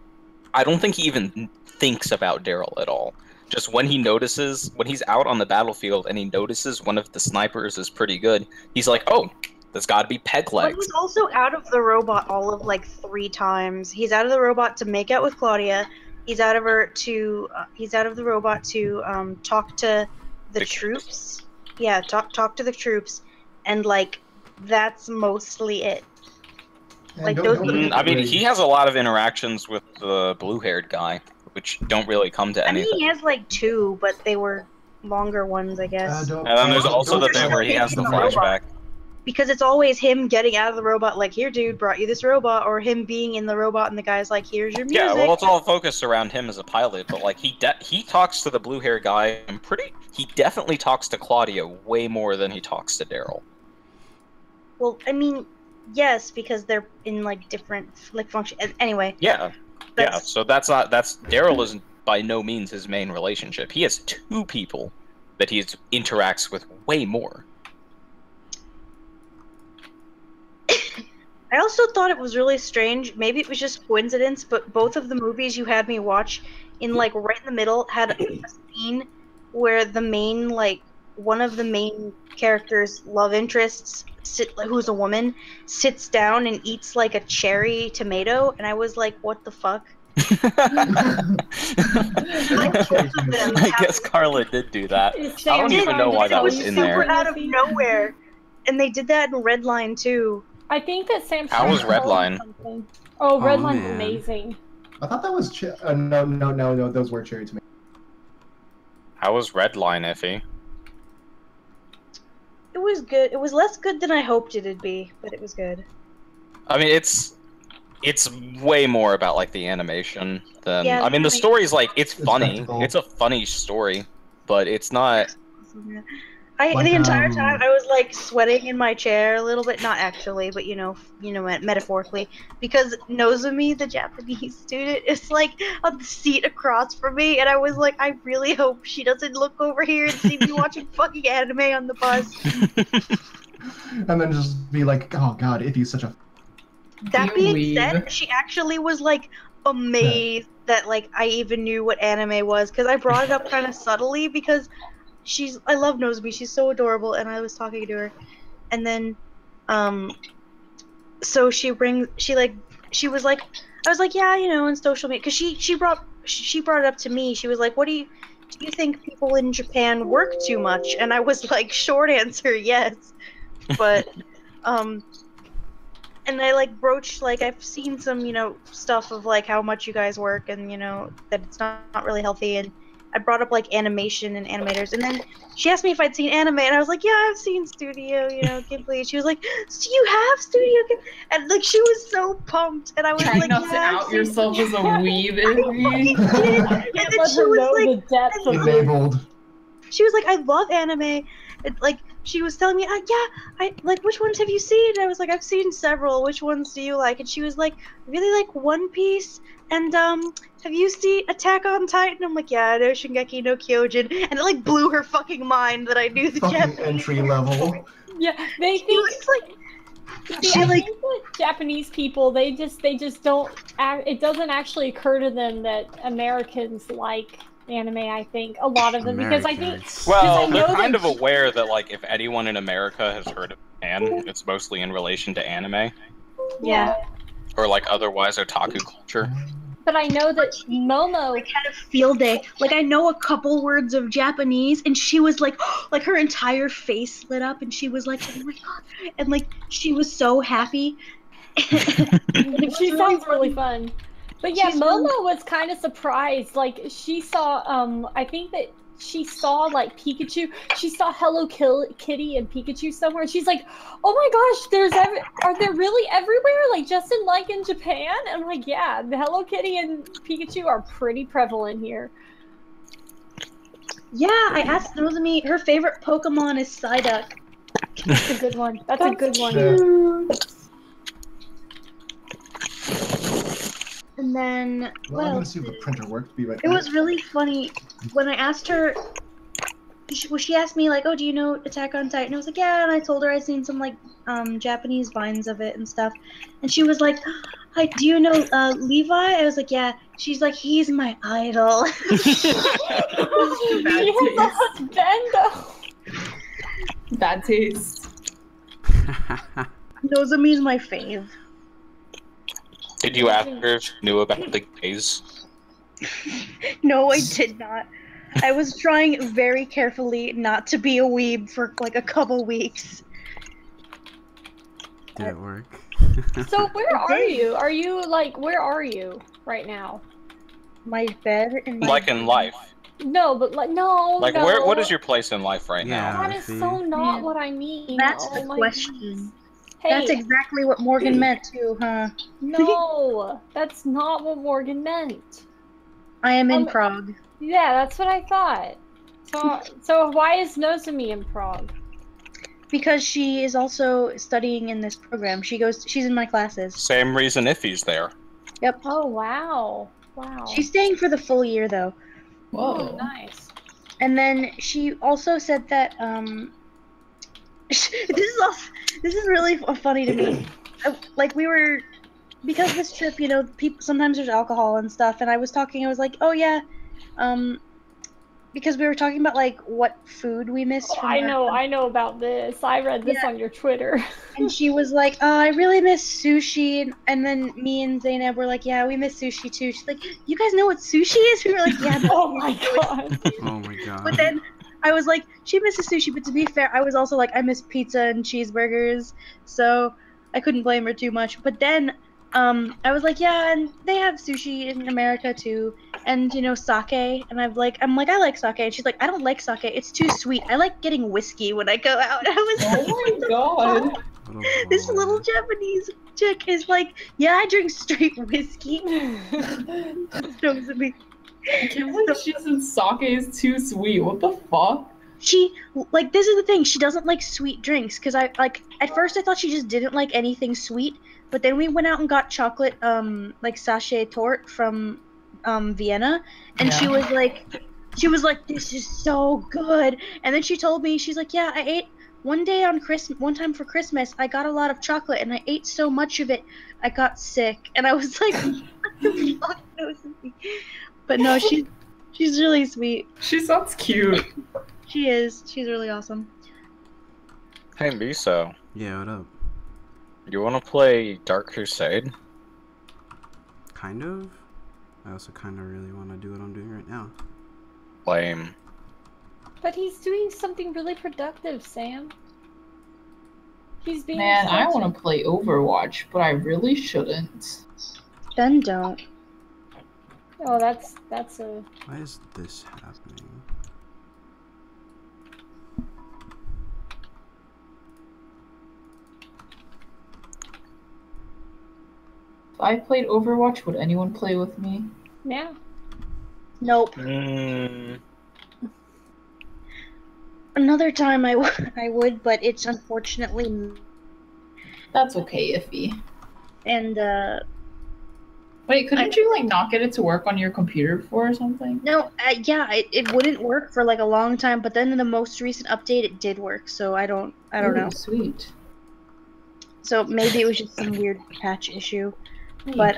I don't think he even thinks about Daryl at all. Just when he notices, when he's out on the battlefield and he notices one of the snipers is pretty good, he's like, oh, there's got to be peg But legs. he's also out of the robot all of like 3 times. He's out of the robot to make out with Claudia. He's out of the robot to talk to the troops. Yeah, talk to the troops, and like that's mostly it. Like those. I mean, he has a lot of interactions with the blue-haired guy, which don't really come to I mean, anything. he has like 2, but they were longer ones, I guess. And then there's also the bit where he has the flashback. Because it's always him getting out of the robot, like, here, dude, brought you this robot, or him being in the robot and the guy's like, here's your music. Yeah, well, it's all focused around him as a pilot, but like he talks to the blue-haired guy. He definitely talks to Claudia way more than he talks to Daryl. Well, I mean, yes, because they're in like different like function. Anyway. Yeah, yeah. So that's Daryl isn't by no means his main relationship. He has 2 people that he interacts with way more. I also thought it was really strange. Maybe it was just coincidence, but both of the movies you had me watch, in like right in the middle, had a scene where the main one of the main characters' love interests, who's a woman, sits down and eats like a cherry tomato, and I was like, what the fuck? I guess Carla did do that. Is I don't Sam even know trying why to that tell was you in something, there. Out of Luffy? nowhere, and they did that in Redline too. I think that Sam's How trying was to tell you Redline? something. Oh, Oh, Redline's man. amazing. I thought that was no. Those were Cherry Tomatoes. How was Redline, Iffy? It was good. It was less good than I hoped it'd be, but it was good. I mean, it's way more about like the animation than. Yeah, I mean, the the story's like it's It's funny. spectacle. It's a funny story, but it's not. Like, The entire time I was like sweating in my chair a little bit, not actually, but metaphorically, because Nozomi, the Japanese student, is like on the seat across from me, and I was like, I really hope she doesn't look over here and see me watching fucking anime on the bus. And then just be like, oh god, Iffy's such a. That You being said, leave. she actually was like amazed that like I even knew what anime was, because I brought it up kind of subtly because I love Nozomi, she's so adorable, and I was talking to her, and then so she was like, I was like, yeah, in social media, because she brought it up to me. She was like, what do you think people in Japan work too much? And I was like, short answer, yes. But and I like broached like I've seen some stuff of like how much you guys work, and that it's not really healthy, and I brought up like animation and animators, and then she asked me if I'd seen anime, and I was like, yeah, I've seen Studio Ghibli. She was like, so you have Studio Ghibli? And like she was so pumped, and I was Trying like, not to yeah, I've out seen yourself as a weave, I Ivy. fucking did. I And can't then let she her was know like, the depth of it. Enabled. she was like, I love anime. And, like, she was telling me, which ones have you seen? And I was like, I've seen several. Which ones do you like? And she was like, I really like One Piece. And, have you seen Attack on Titan? I'm like, yeah, I know Shingeki no Kyojin. And it, like, blew her fucking mind that I knew the Fucking Japanese. entry level. Yeah, they She think. was like, See, I think that Japanese people, they just don't. It doesn't actually occur to them that Americans like anime. I think a lot of them, because I think. Americans. Well, I they're know kind that- of aware that like if anyone in America has heard of Japan, it's mostly in relation to anime yeah. or like otherwise otaku culture. But I know that Momo. Like, had a field day. Like, I know a couple words of Japanese, and she was like, like her entire face lit up, and she was like, oh my god. And like, she was so happy. She sounds really fun. But yeah, She's Momo really- was kind of surprised. Like she saw, I think that she saw like Pikachu. She saw Hello Kitty and Pikachu somewhere, and she's like, "Oh my gosh, are there really everywhere? Like just in Japan?" And I'm like, "Yeah, the Hello Kitty and Pikachu are pretty prevalent here." Yeah, I asked Nozomi, her favorite Pokemon is Psyduck. That's a good one. That's a good one. Yeah. And then, Well, I'm gonna see if the printer worked. Be right it back. was really funny when I asked her. She asked me like, "Oh, do you know Attack on Titan?" I was like, "Yeah," and I told her I'd seen some like Japanese vines of it and stuff, and she was like, "Hi, do you know Levi?" I was like, "Yeah." She's like, "He's my idol." He has a husband. Bad taste. Nozomi's my fave. Did you ask her if she knew about the gays? No, I did not. I was trying very carefully not to be a weeb for like a couple weeks. Did it work? So where are you? Are you like where are you right now? My bed and my Like in life. No, but like no. Like no. what is your place in life right Yeah. now? That is See? so not Yeah. what I mean. That's Oh the my question. goodness. Hey, That's exactly what Morgan meant too, huh? no, that's not what Morgan meant. I am in Um, Prague. Yeah, that's what I thought. So why is Nozomi in Prague? Because she is also studying in this program. She's in my classes. Same reason Iffy's there. Yep. Oh wow, wow. She's staying for the full year though. Oh, Whoa. nice. And then she also said that this is really funny to me. Like we were, because this trip, people sometimes there's alcohol and stuff, and I was like, oh yeah, because we were talking about like what food we miss Oh, from I our know about this. I read this Yeah. on your Twitter. And she was like, I really miss sushi. And then me and Zainab were like, yeah, we miss sushi too. She's like, you guys know what sushi is? We were like, yeah. Oh my god. Oh my god. But then I was like, she misses sushi. But to be fair, I was also like, I miss pizza and cheeseburgers. So I couldn't blame her too much. But then I was like, yeah, and they have sushi in America too. And, you know, sake. And I'm like, I like sake. And she's like, I don't like sake. It's too sweet. I like getting whiskey when I go out. I was like, Oh my god. What a this boy. little Japanese chick is like, yeah, I drink straight whiskey. Shows me. I can't believe she said sake is too sweet. What the fuck? She, like, this is the thing. She doesn't like sweet drinks. Because I, like, at first I thought she just didn't like anything sweet. But then we went out and got chocolate, like, sachet torte from, Vienna. And she was like, this is so good. And then she told me, she's like, yeah, I ate one time for Christmas, I got a lot of chocolate and I ate so much of it, I got sick. And I was like, what the fuck? But no, she's really sweet. She sounds cute. She is. She's really awesome. Hey, Miso, Yeah, what up? you want to play Dark Crusade? Kind of. I also kind of really want to do what I'm doing right now. Lame. But he's doing something really productive, Sam. He's being Man, I such want to play Overwatch, but I really shouldn't. Then don't. Oh, that's a... Why is this happening? If I played Overwatch, would anyone play with me? Yeah. Nope. Another time I would, but it's unfortunately... That's okay, Iffy. And, Wait, couldn't you, like, not get it to work on your computer before or something? no, yeah, it wouldn't work for, like, a long time, but then in the most recent update, it did work, so I don't know. Ooh, sweet. So maybe it was just some weird patch issue. But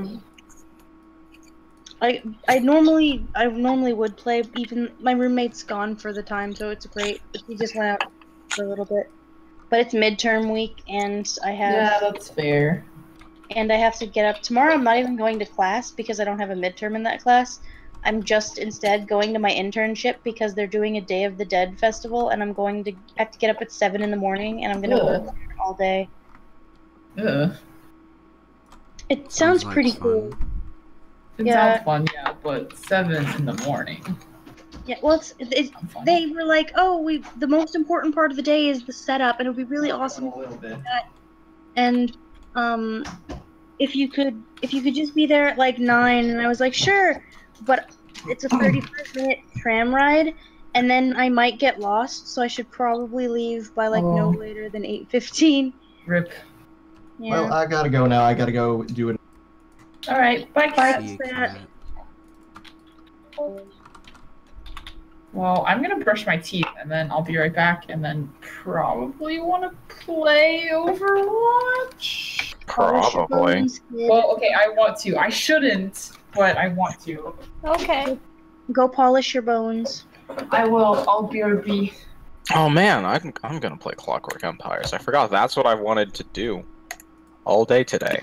I normally would play. Even my roommate's gone for the time, so it's great. But he just went out for a little bit. But it's midterm week, and Yeah, that's fair. and I have to get up tomorrow. I'm not even going to class because I don't have a midterm in that class. I'm just instead going to my internship because they're doing a Day of the Dead festival, and I'm going to have to get up at 7 in the morning, and I'm gonna work there all day. Ugh. It sounds like pretty fun. cool. It Yeah. sounds fun, yeah, but 7 in the morning. Yeah, well, Sounds fun. they were like, oh, the most important part of the day is the setup, and it would be really awesome. A little bit. And if you could just be there at like 9, and I was like, sure, but it's a 35-minute tram ride, and then I might get lost, so I should probably leave by like no Oh. later than 8:15. Rip. Yeah. Well, I gotta go now. I gotta go do it. Alright, bye, Bye. cat. See you, that. cat. Well, I'm gonna brush my teeth, and then I'll be right back, and then probably want to play Overwatch? Polish your Probably. bones, kid. Well, okay, I want to. I shouldn't, but I want to. Okay. Go polish your bones. I will. I'll BRB. Oh man, I'm gonna play Clockwork Empires. I forgot that's what I wanted to do all day today.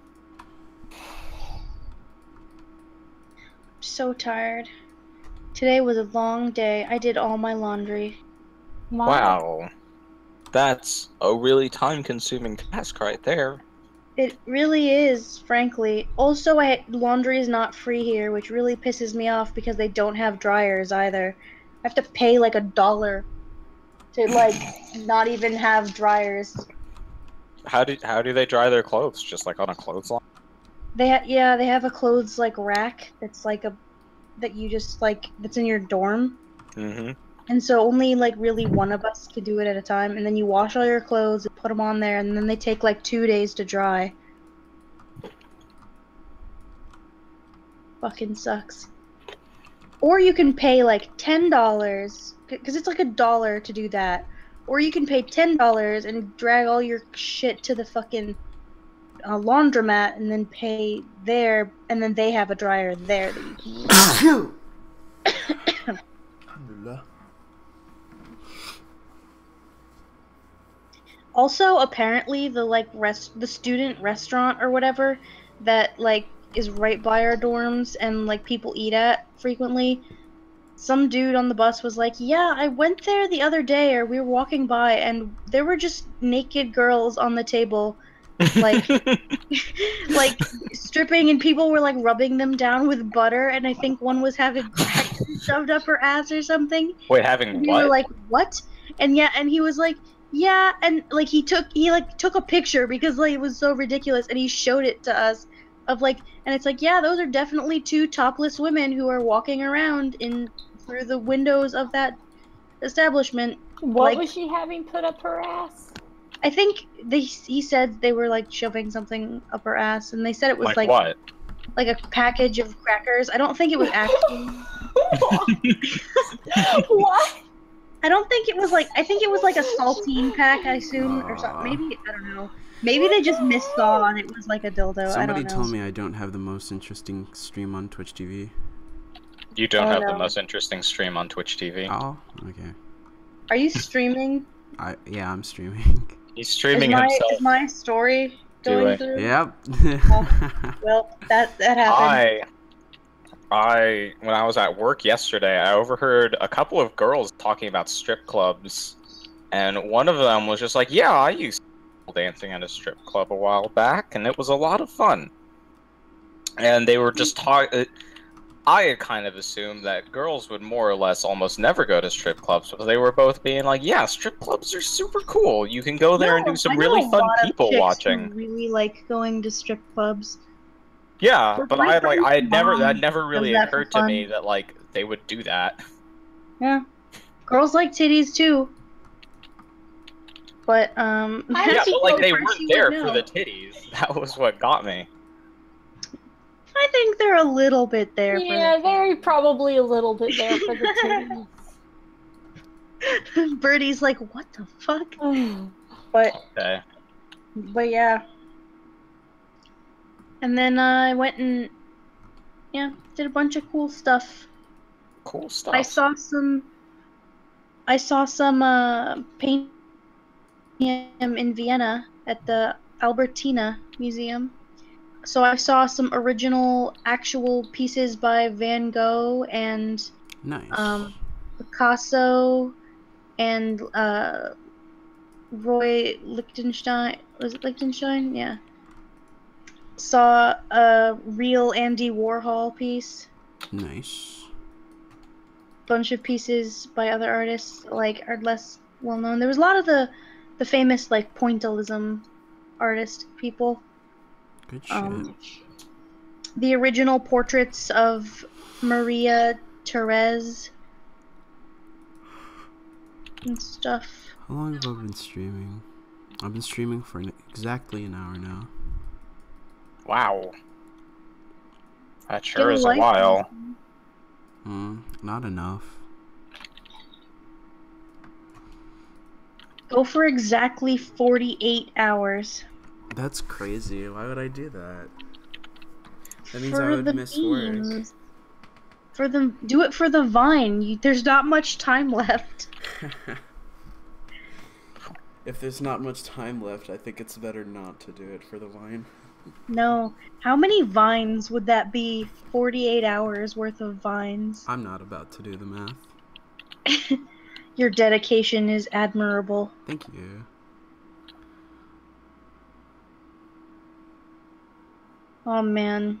So tired. Today was a long day. I did all my laundry. Wow. That's a really time-consuming task right there. It really is, frankly. Also, laundry is not free here, which really pisses me off because they don't have dryers either. I have to pay like $1 to like not even have dryers. How do they dry their clothes? Just like on a clothesline? They have a clothes like rack that's like that you just like that's in your dorm. Mm-hmm. And so only like really one of us could do it at a time, and then you wash all your clothes and put them on there, and then they take like 2 days to dry. Fucking sucks. Or you can pay like $10, because it's like $1 to do that. Or you can pay $10 and drag all your shit to the fucking laundromat, and then pay there, and then they have a dryer there that you can use. Lol. Also, apparently, the student restaurant or whatever that like is right by our dorms and like people eat at frequently. Some dude on the bus was like, "Yeah, I went there the other day, or we were walking by, and there were just naked girls on the table, like, like stripping, and people were like rubbing them down with butter, and I think one was having crack shoved up her ass or something." Wait, having And we what? were like, "What?" And yeah, and he was like, "Yeah," and like he took a picture because like it was so ridiculous, and he showed it to us of like, and it's like, yeah, those are definitely two topless women who are walking around through the windows of that establishment. What Like, was she having put up her ass? I think he said they were like shoving something up her ass, and they said it was Like what? like a package of crackers. I don't think it was actually. What? I don't think it was like. I think it was like a saltine pack, I assume, or something. Maybe I don't know. Maybe they just missaw and it was like a dildo. Somebody I don't know. told me I don't have the most interesting stream on Twitch TV. You don't have the no. most interesting stream on Twitch TV. Oh, okay. Are you streaming? Yeah, I'm streaming. He's streaming is himself. my story going it. through? Yep. Well, that happened. When I was at work yesterday, I overheard a couple of girls talking about strip clubs, and one of them was just like, "Yeah, I used to dancing at a strip club a while back, and it was a lot of fun." And they were just talking. I had kind of assumed that girls would more or less almost never go to strip clubs, but they were both being like, "Yeah, strip clubs are super cool. You can go there and do some really fun people watching." Really like going to strip clubs. Yeah, With but my that friend's never mom really does that for occurred to me fun. that like they would do that. Yeah, girls like titties too. But Yeah, but like they weren't there for know. the titties. That was what got me. I think they're a little bit there. Yeah, they're probably a little bit there for the titties. Birdie's like, what the fuck? titties. Okay. But yeah. And then I went and did a bunch of cool stuff. Cool stuff. I saw some painting in Vienna at the Albertina Museum. So I saw some original actual pieces by Van Gogh and Nice. Picasso and Roy Lichtenstein. Was it Lichtenstein? Yeah. Saw a real Andy Warhol piece. Nice. Bunch of pieces by other artists like are less well known. There was a lot of the famous like pointillism artist people. Good shit. The original portraits of Maria Therese and stuff. How long have I been streaming? I've been streaming for exactly an hour now. Wow. That sure is a while. Not enough. Go for exactly 48 hours. That's crazy. Why would I do that? That means I For would the miss work. memes. Do it for the Vine. There's not much time left. If there's not much time left, I think it's better not to do it for the Vine. No. How many Vines would that be? 48 hours worth of Vines. I'm not about to do the math. Your dedication is admirable. Thank you. Oh man.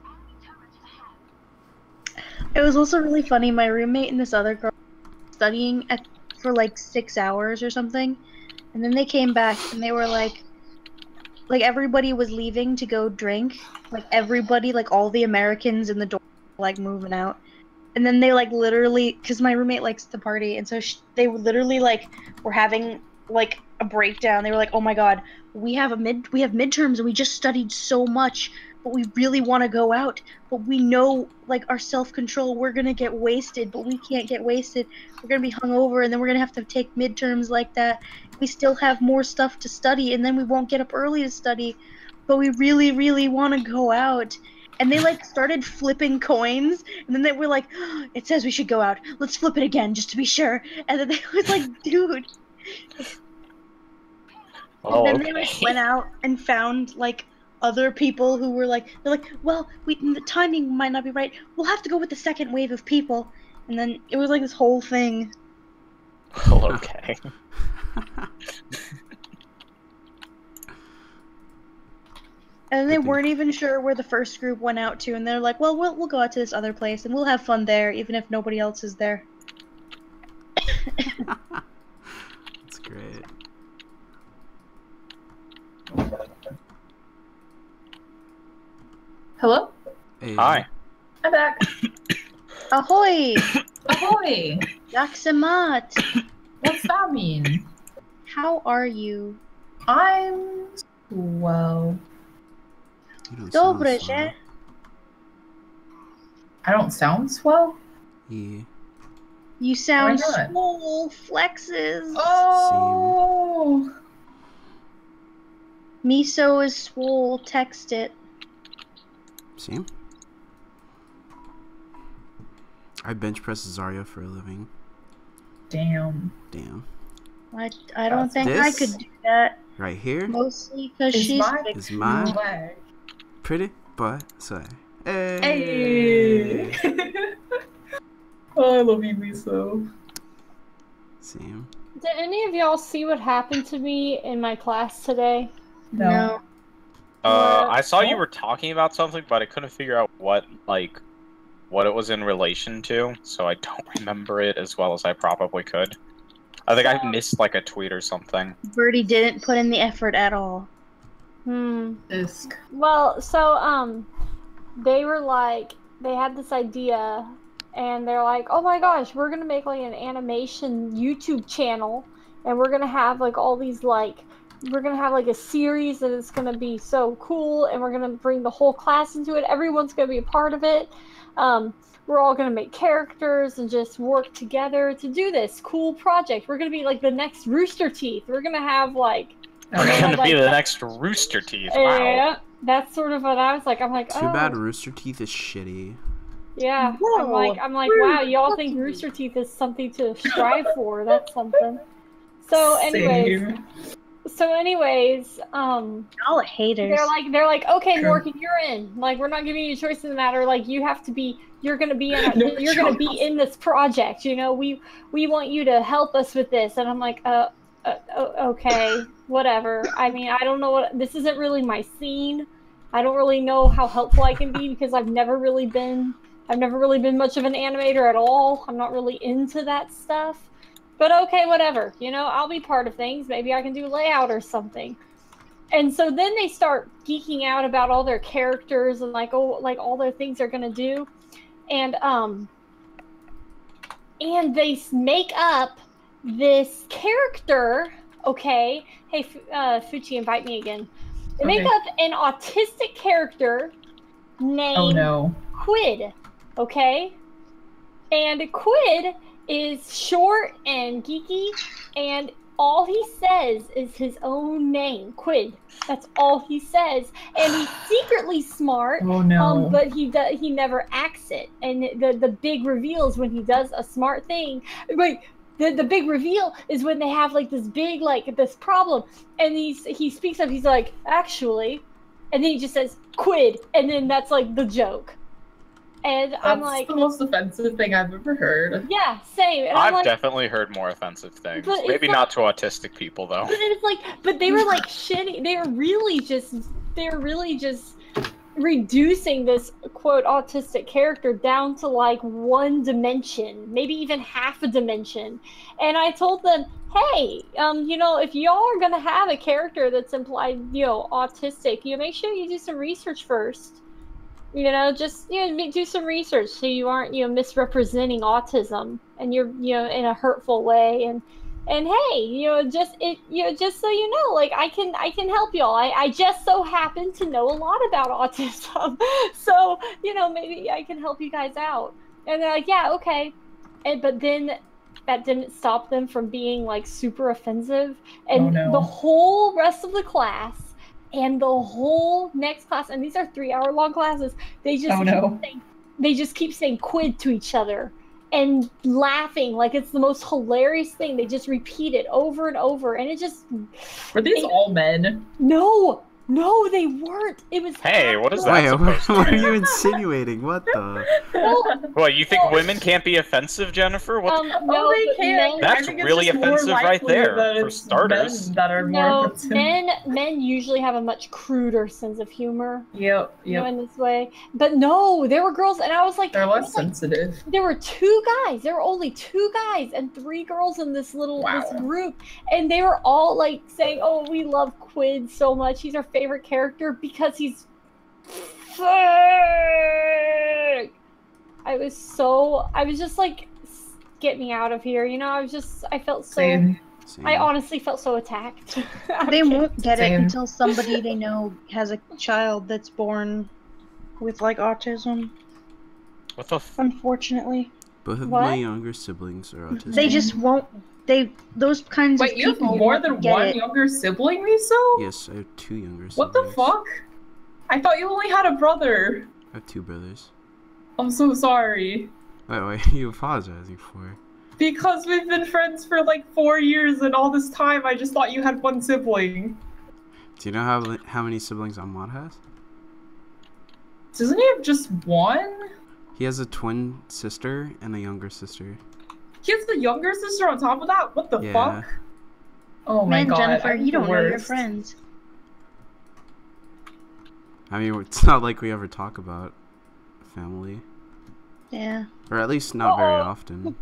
It was also really funny. My roommate and this other girl were studying for like 6 hours or something. And then they came back and they were like everybody was leaving to go drink. Like everybody, like all the Americans in the dorm were like moving out. And then they like literally, because my roommate likes to party, and so they were literally like were having like a breakdown. They were like, "Oh my god, we have midterms and we just studied so much, but we really want to go out, but we know like our self-control, we're gonna get wasted, but we can't get wasted. We're gonna be hungover, and then we're gonna have to take midterms like that. We still have more stuff to study, and then we won't get up early to study, but we really, really want to go out." and they like started flipping coins, and then they were like, oh, "It says we should go out. Let's flip it again just to be sure." And then they was like, "Dude." Oh, And then they like went out and found like other people who were like, they're like, "Well, the timing might not be right. We'll have to go with the second wave of people." And then it was like this whole thing. Well, okay. And they weren't even sure where the first group went out to, and they're like, "Well, we'll go out to this other place, and we'll have fun there, even if nobody else is there." That's great. Hello? Hey. Hi. I'm back. Ahoy! Ahoy! Daxamat! What's that mean? How are you? I'm well. You don't sound Dobre, so- že? I don't sound swell? Yeah. You sound Why not? swole, flexes. Oh! Miso is swole, text it. Same. I bench press Zarya for a living. Damn. Damn. I don't think I This? could do that. Right here Mostly because Is she's my- big. is my Leg. pretty boy swag. Hey. Hey! Oh, I love you, Miso. Same. Did any of y'all see what happened to me in my class today? No. I saw you were talking about something, but I couldn't figure out what it was in relation to, so I don't remember it as well as I probably could. I think I missed like a tweet or something. Birdie didn't put in the effort at all. Disc. Well, so they were like, they had this idea, and they're like, oh my gosh, we're gonna make like an animation YouTube channel, and we're gonna have like all these like, we're gonna have like a series that is gonna be so cool, and we're gonna bring the whole class into it. Everyone's gonna be a part of it. We're all gonna make characters and just work together to do this cool project. We're gonna be like the next Rooster Teeth. We're gonna have like. We're Yeah, gonna be like the that- next Rooster Teeth. Wow. Yeah, that's sort of what I was like. I'm like, Too oh. bad Rooster Teeth is shitty. Yeah, Whoa, I'm like, rude. wow, y'all think Rooster Teeth is something to strive for? That's something. So, Same. anyways, Y'all are haters. they're like, okay, True. Morgan, you're in. Like, we're not giving you a choice in the matter. Like, you have to be. You're gonna be in. No You're gonna be choice. in this project. You know, we want you to help us with this. And I'm like, okay, whatever. I mean, I don't know what. This isn't really my scene. I don't really know how helpful I can be because I've never really been much of an animator at all. I'm not really into that stuff. But okay, whatever. You know, I'll be part of things. Maybe I can do layout or something. And so then they start geeking out about all their characters and like all their things they're gonna do. And they make up this character. Okay, hey Fuchi, invite me again. They make Okay. up an autistic character named Oh no. Quid, okay? And Quid is short and geeky, and all he says is his own name, Quid. That's all he says, and he's secretly smart. Oh no. But he never acts it, and the big reveal is when he does a smart thing. Wait, the big reveal is when they have like this big like this problem, and he speaks up. He's like, actually, and then he just says Quid, and then that's like the joke. And That's I'm like, the most offensive thing I've ever heard. yeah, same. And I'm I've like, definitely heard more offensive things. But it's Maybe like- not to autistic people though. but it's like, but they were like shitty. They were really just reducing this quote autistic character down to like one dimension, maybe even half a dimension. And I told them, hey, you know, if y'all are gonna have a character that's implied, you know, autistic, you know, make sure you do some research first. You know, just do some research so you aren't, you know, misrepresenting autism and you're, you know, in a hurtful way. And hey, you know, just so you know, like I can help y'all. I just so happen to know a lot about autism, so you know, maybe I can help you guys out. And they're like, yeah, okay. But then that didn't stop them from being like super offensive, and Oh, no. the whole rest of the class And the whole next class, and these are 3-hour-long classes, they just keep saying quid to each other and laughing like it's the most hilarious thing. They just repeat it over and over, and it just... Were these all men? No, they weren't. It was... Hey, what is that Wait, supposed to what be? are you insinuating? What the? What, you think women can't be offensive, Jennifer? What? No, they but can't. men- I That's think it's really just more offensive right likely there, that for it's starters. men that are more No, offensive. men usually have a much cruder sense of humor. Yep, You know, yep. in this way. But no, there were girls, and I was like, They're I less was like, sensitive. there were 2 guys. There were only 2 guys and 3 girls in this little Wow. this group, and they were all like saying, "Oh, we love Quid so much. He's our favorite character because he's fake." I was just like, get me out of here. You know, I felt so. Same. Same. I honestly felt so attacked. They won't get it Same. until somebody they know has a child that's born with like autism. What the Unfortunately, Both of What? my younger siblings are autistic. they just won't. Those kinds Wait, of you have people more won't than get one it. younger sibling, Miso? Yes, I have 2 younger siblings. What the fuck? I thought you only had a brother. I have 2 brothers. I'm so sorry. Wait, what are you apologizing for? Because we've been friends for like 4 years, and all this time I just thought you had one sibling. Do you know how many siblings Ahmad has? Doesn't he have just one? He has a twin sister and a younger sister. He has the younger sister on top of that? What the Yeah. fuck? Oh my Man, god. Jennifer, I'm you the don't know your worst. friends. I mean, it's not like we ever talk about family. Yeah. Or at least not very often.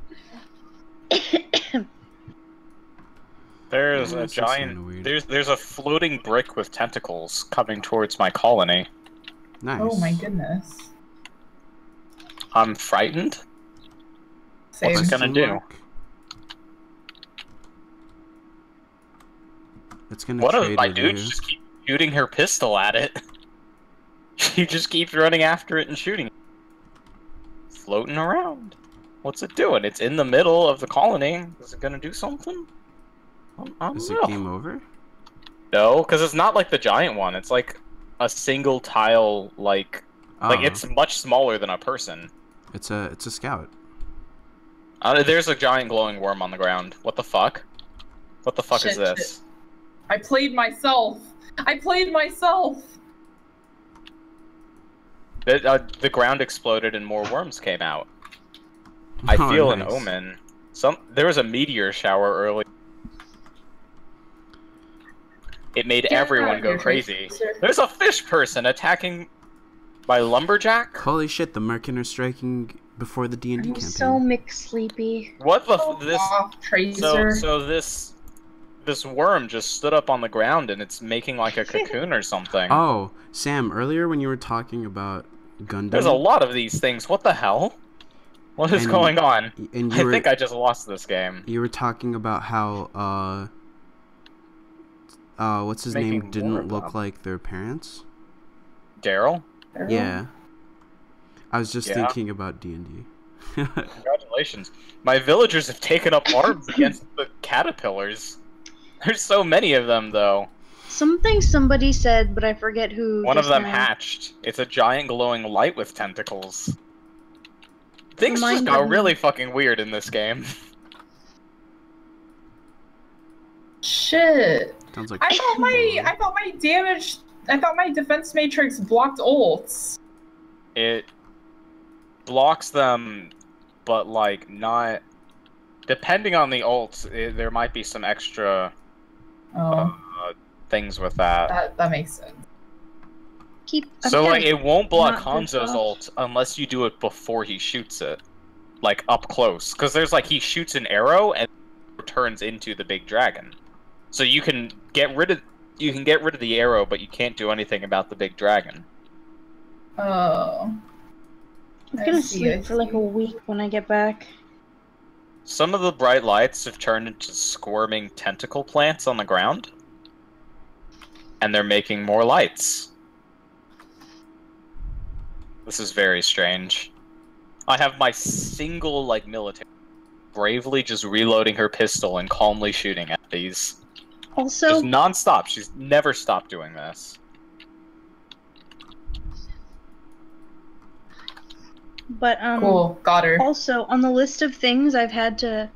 There's Yeah, a it's just kinda giant. weird. There's a floating brick with tentacles coming towards my colony. Nice. Oh my goodness. I'm frightened. Same. What's it gonna do? Mark? It's gonna What if trade my with dudes you. just keep shooting her pistol at it? She just keeps running after it and shooting it. Floating around. What's it doing? It's in the middle of the colony. Is it gonna do something? I don't Is know. it game over? No, because it's not like the giant one. It's like a single tile, like Oh, it's much smaller than a person. it's a scout. There's a giant glowing worm on the ground. What the fuck? What the fuck is Shit, this? shit. I played myself. I played myself. The ground exploded and more worms came out. I Oh, feel an nice. omen. There was a meteor shower early. It made Get out everyone of go here, crazy. Tracer. There's a fish person attacking my lumberjack. Holy shit! The Merkin are striking before the D&D I'm campaign. so McSleepy. What the Fuck this? off, Tracer. So this worm just stood up on the ground and it's making like a cocoon or something. Oh, Sam! Earlier when you were talking about Gundam, There's a lot of these things. What the hell? What is And- going on? and I you were think I just lost this game. you were talking about how what's his Making name more didn't of look them. like their parents. Daryl? Yeah, I was just Yeah. thinking about D&D. Congratulations. My villagers have taken up arms against the caterpillars. There's so many of them, though. Something somebody said, but I forget who. One of just them now. hatched. It's a giant glowing light with tentacles. Things just Reminded got me. really fucking weird in this game. Shit. Sounds like I thought my defense matrix blocked ults. It blocks them, but like not... Depending on the ults, there might be some extra Oh, things with that. that makes sense. So like it won't block not this Hanzo's off. ult unless you do it before he shoots it, like up close. Because there's like he shoots an arrow and turns into the big dragon. So you can get rid of the arrow, but you can't do anything about the big dragon. Oh. I'm I gonna see, I sleep for like see. a week when I get back. Some of the bright lights have turned into squirming tentacle plants on the ground, and they're making more lights. This is very strange. I have my single, like, military bravely just reloading her pistol and calmly shooting at these. Also, Just non-stop. She's never stopped doing this. but Cool, got her. also on the list of things I've had to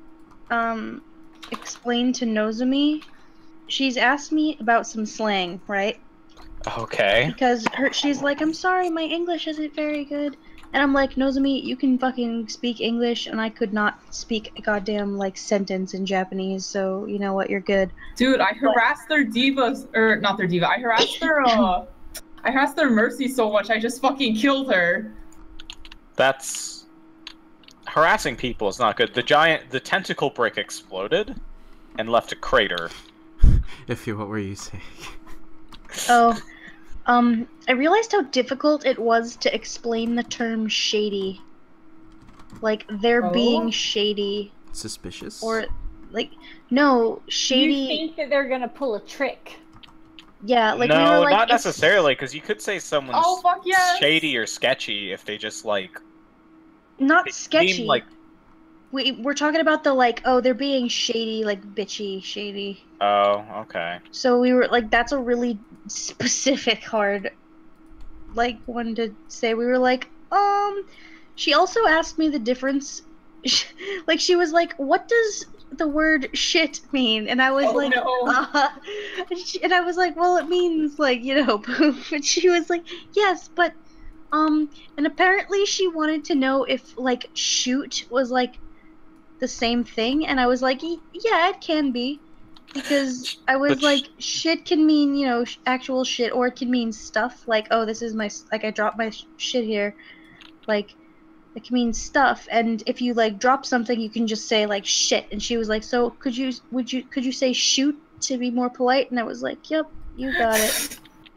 explain to Nozomi, she's asked me about some slang, right? Okay. Because she's like, I'm sorry, my English isn't very good. And I'm like, Nozomi, you can fucking speak English, and I could not speak a goddamn, like, sentence in Japanese, so you know what, you're good. Dude, I harassed their divas, or not their diva, I harassed their Mercy so much, I just fucking killed her. That's... Harassing people is not good. The tentacle brick exploded and left a crater. Iffy, what were you saying? Oh, I realized how difficult it was to explain the term shady. Like, they're being shady. Suspicious? Or, like, no, shady... You think that they're gonna pull a trick. Yeah, like, no, we were like... not necessarily, because you could say someone's Oh, fuck yes! shady or sketchy if they just, like... Not they sketchy. seem like... We're talking about the, like, oh, they're being shady, like, bitchy, shady. Oh, okay. So we were, like, that's a really specific, hard, like, one to say. We were like, she also asked me the difference. Like, she was like, what does the word shit mean? And I was like, no. and I was like, well, it means, like, you know, poop. And she was like, yes, but, and apparently she wanted to know if, like, shoot was, like, the same thing. And I was like, yeah, it can be. Because I was like, shit can mean, you know, actual shit, or it can mean stuff. Like, oh, this is my, like, I dropped my shit here. Like, it can mean stuff. And if you, like, drop something, you can just say, like, shit. And she was like, so could you say shoot to be more polite? And I was like, yep, you got it.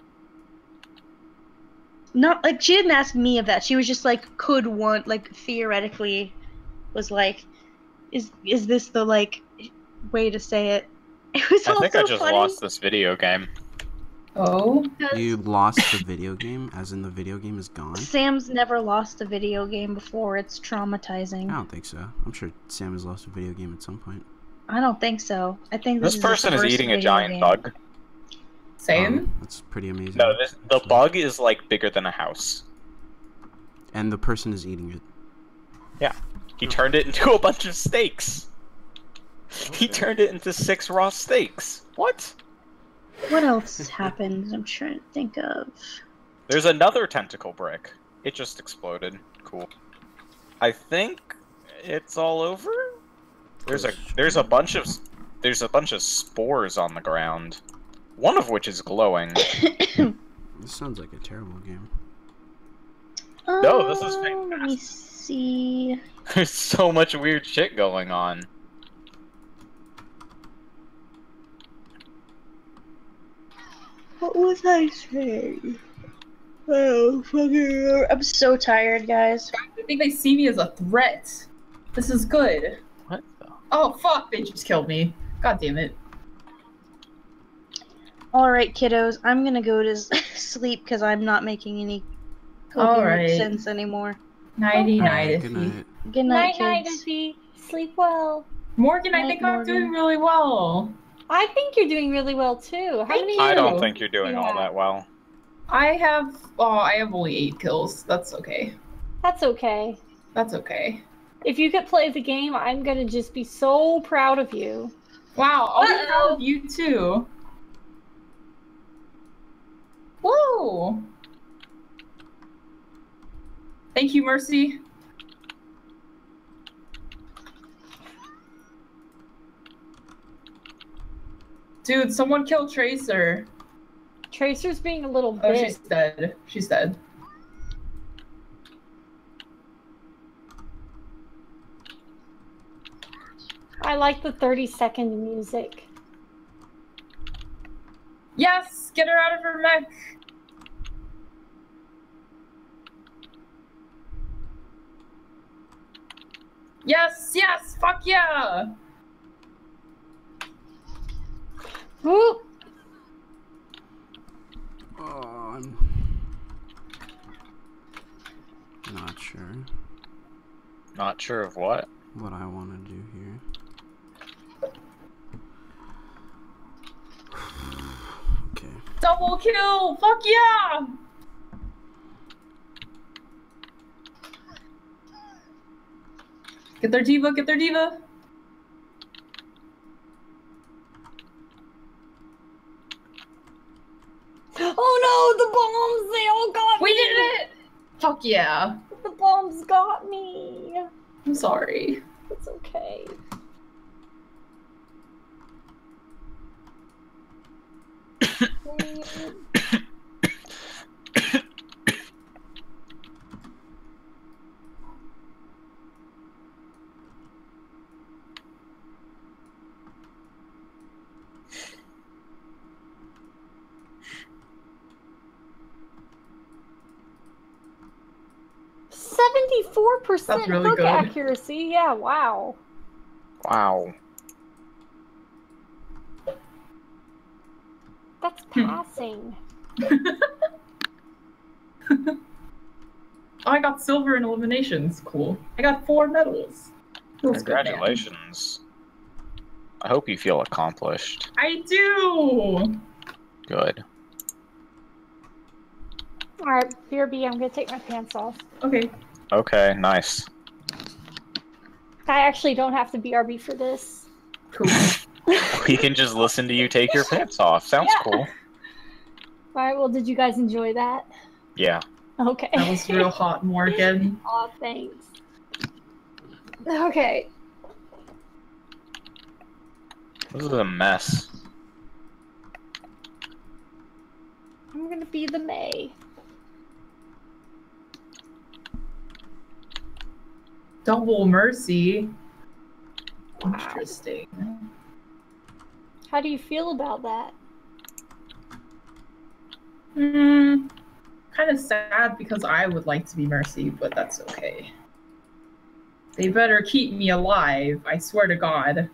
Not, like, she didn't ask me of that. She was just like, could want, like, theoretically was like, is this the, like, way to say it? It was I think I also just funny. lost this video game. Oh? You lost the video game, as in the video game is gone? Sam's never lost a video game before. It's traumatizing. I don't think so. I'm sure Sam has lost a video game at some point. I don't think so. I think This person is eating a giant bug. Same? That's pretty amazing. No, the bug is like bigger than a house. And the person is eating it. Yeah. He turned it into a bunch of steaks. He turned it into 6 raw steaks. What? What else happened? I'm trying to think of. There's another tentacle brick. It just exploded. Cool. I think it's all over. There's a bunch of spores on the ground. One of which is glowing. This sounds like a terrible game. No, this is Let me see. There's so much weird shit going on. What was I saying? Oh, fucking... I'm so tired, guys. I think they see me as a threat. This is good. What the? Oh, fuck, they just killed me. God damn it. Alright, kiddos, I'm gonna go to sleep because I'm not making any coherent sense anymore. Nighty night, Good Iffy. night. Good night, Night, kids. Iffy. Sleep well. Morgan, I Night, think I'm Morgan. doing really well. I think you're doing really well too. How many? I don't think you're doing all Yeah. that well. I have only 8 kills. That's okay. That's okay. That's okay. If you could play the game, I'm gonna just be so proud of you. Wow, I'll be proud of you too. Whoa! Thank you, Mercy. Dude, someone killed Tracer. Tracer's being a little Oh, bitch. she's dead. She's dead. I like the 30-second music. Yes! Get her out of her mech! Yes! Yes! Fuck yeah! Whoop! Oh, I'm not sure Not sure of what. what I want to do here. Double kill! Fuck yeah! Get their diva, get their diva! Oh no, the bombs! They all got me! We did it! Fuck yeah. The bombs got me! I'm sorry. It's okay. That's 74% really hook good. accuracy. Yeah, wow. Wow. That's passing. Oh, I got silver in eliminations. Cool. I got 4 medals. Feels good, man. Congratulations. I hope you feel accomplished. I do! Good. Alright, BRB, I'm gonna take my pants off. Okay. Okay, nice. I actually don't have to BRB for this. Cool. We can just listen to you take your pants off. Sounds Yeah. cool. Alright, well, did you guys enjoy that? Yeah. Okay. That was real hot, Morgan. Aw, thanks. Okay. This is a mess. I'm gonna be the May. Double mercy. Interesting. How do you feel about that? Kind of sad because I would like to be Mercy, but that's okay. They better keep me alive, I swear to God.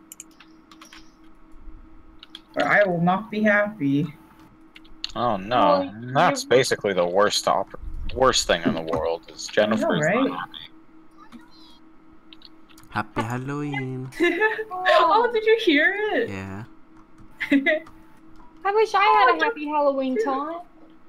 Or I will not be happy. Oh no, Well, that's you- basically the worst thing in the world is Jennifer's right? not happy. Happy Halloween. Oh, did you hear it? Yeah. I wish I had a happy Halloween taunt.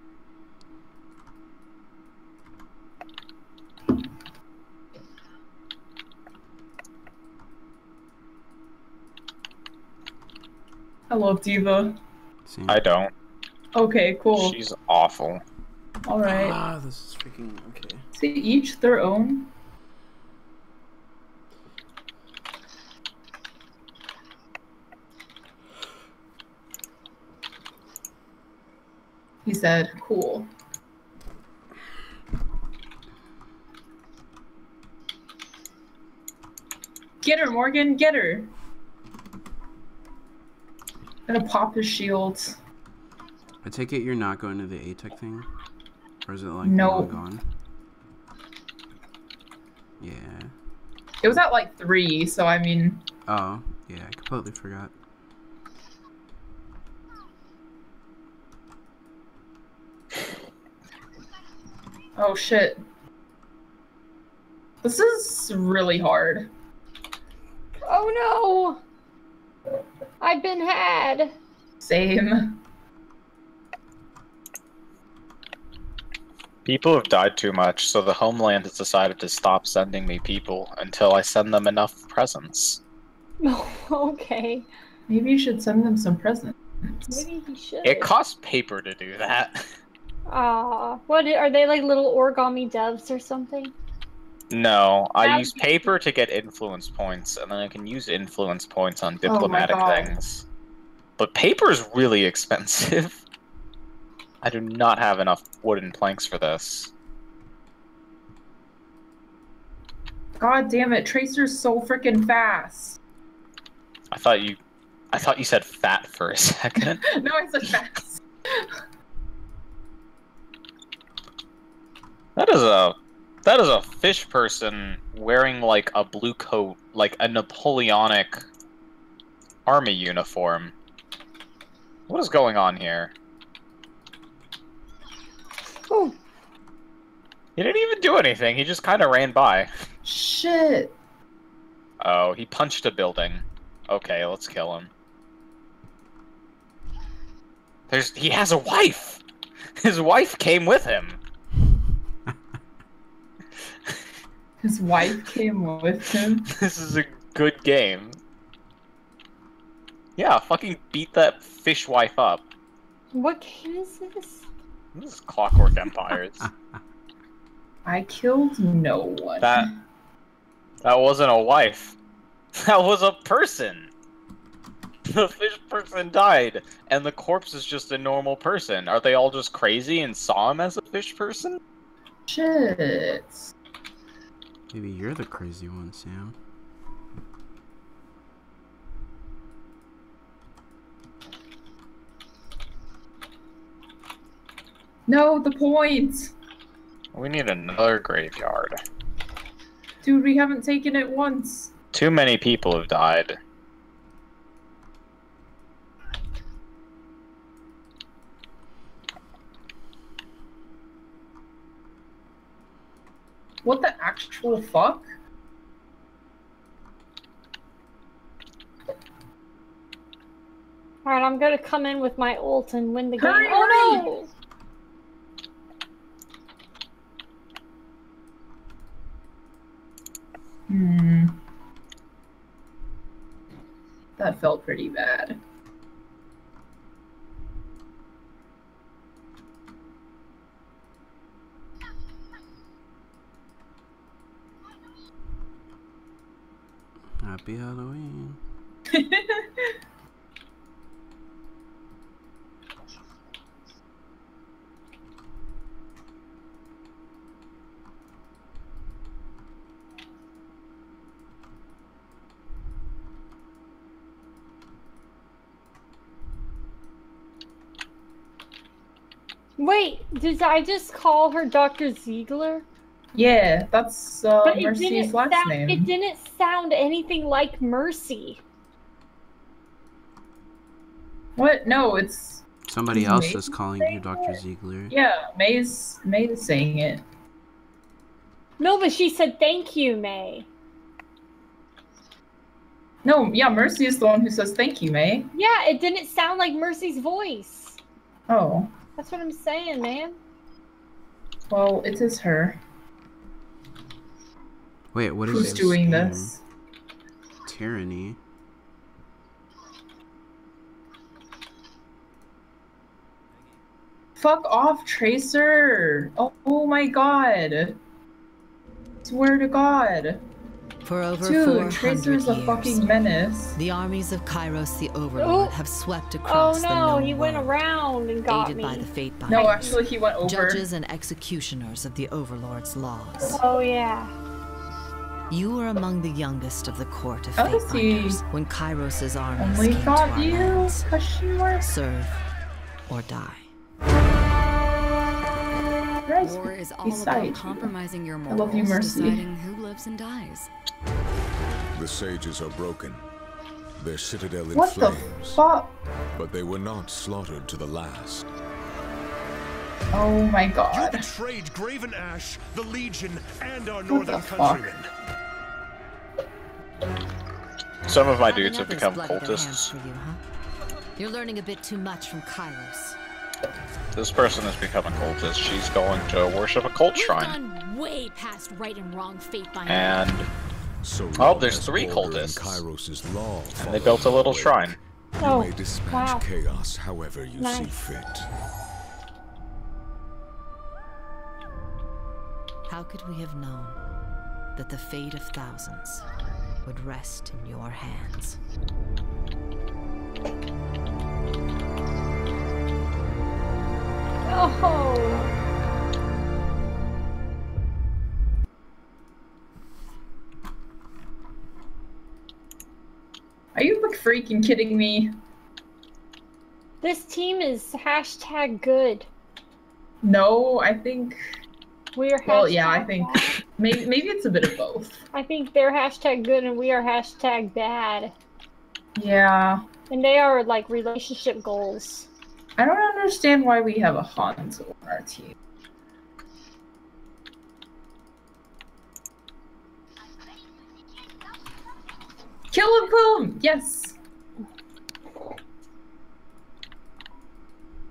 I love Diva. Same. I don't. Okay, cool. She's awful. Alright. Ah, this is freaking okay. See, each their own. He said, cool. Get her, Morgan, get her. Gonna pop his shield. I take it you're not going to the ATEC thing? Or is it like No. long gone? Yeah. It was at like 3, so I mean, Oh, yeah, I completely forgot. oh shit. This is really hard. Oh no! I've been had. Same. People have died too much, so the Homeland has decided to stop sending me people until I send them enough presents. Okay. Maybe you should send them some presents. Maybe he should. It costs paper to do that. What are they, like little origami doves or something? No, I That'd use be- paper to get influence points, and then I can use influence points on Oh my diplomatic God. things. But paper is really expensive. I do not have enough wooden planks for this. God damn it, Tracer's so freaking fast. I thought you said fat for a second. No, I said fast. That is a fish person wearing like a blue coat, like a Napoleonic army uniform. What is going on here? Oh, He didn't even do anything. He just kind of ran by. Shit. Oh, he punched a building. Okay, let's kill him. He has a wife. His wife came with him. His wife came with him. This is a good game. Yeah, fucking beat that fish wife up. What game is this? This is Clockwork Empires. I killed no one. That wasn't a wife. That was a person. The fish person died, and the corpse is just a normal person. Are they all just crazy and saw him as a fish person? Shit. Maybe you're the crazy one, Sam. No, the point! We need another graveyard. Dude, we haven't taken it once. Too many people have died. What the actual fuck? Alright, I'm gonna come in with my ult and win the game. Hurry, Oh hurry! no! That felt pretty bad. Happy Halloween. Wait, did I just call her Dr. Ziegler? Yeah, that's But it Mercy's didn't last sound, name. It didn't sound anything like Mercy. What? No, it's... Somebody Is else May is calling you Dr. Ziegler. Yeah, May's saying it. No, but she said thank you, May. No, yeah, Mercy is the one who says thank you, May. Yeah, it didn't sound like Mercy's voice. Oh. That's what I'm saying, man. Well, it is her. Wait, what is Who's this doing game? this? Tyranny. Fuck off, Tracer! Oh my god! Swear to god! For over Dude, 400 Tracer's a years, fucking menace. the armies of Kairos the Overlord Oh. have swept Oh across the no, known he went world, around and got aided me. by the Fatebinders, No, actually, he went over. judges and executioners of the Overlord's laws. Oh yeah. You were among the youngest of the court of How does he Fatebinders when Kairos' armies only came to got our you? lands. Question mark? Serve or die. Nice. War is all Beside about you. compromising your I love you, morals, Mercy. deciding who lives and dies. The sages are broken, their citadel in What the flames, fuck? but they were not slaughtered to the last. Oh my You god. betrayed Graven Ash, the Legion, and our What northern the fuck? countrymen. Some of my Having dudes have others become bloody their hands cultists. for you, huh? You're learning a bit too much from Kairos. This person has become a cultist. She's going to worship a cult We've shrine. gone way past right and wrong fate by And So oh, long there's as 3 order and cultists. Kairos' law And they follow built a little the way, shrine. You Oh, may dispatch wow. chaos however you see Nice. fit. How could we have known that the fate of thousands would rest in your hands? Oh. Are you like freaking kidding me? This team is hashtag good. No, I think. We are Well, hashtag yeah, I think bad. maybe it's a bit of both. I think they're hashtag good and we are hashtag bad. Yeah. And they are like relationship goals. I don't understand why we have a Hanzo on our team. Kill him! Yes!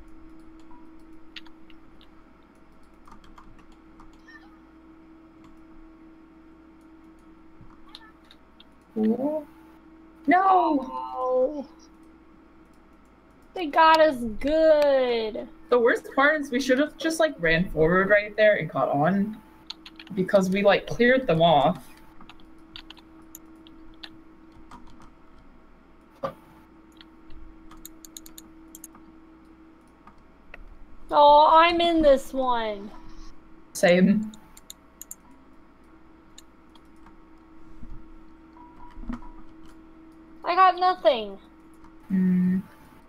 Cool. No! Oh. They got us good. The worst part is we should have just like ran forward right there and caught on. Because we like cleared them off. Oh, I'm in this one. Same. I got nothing. Hmm.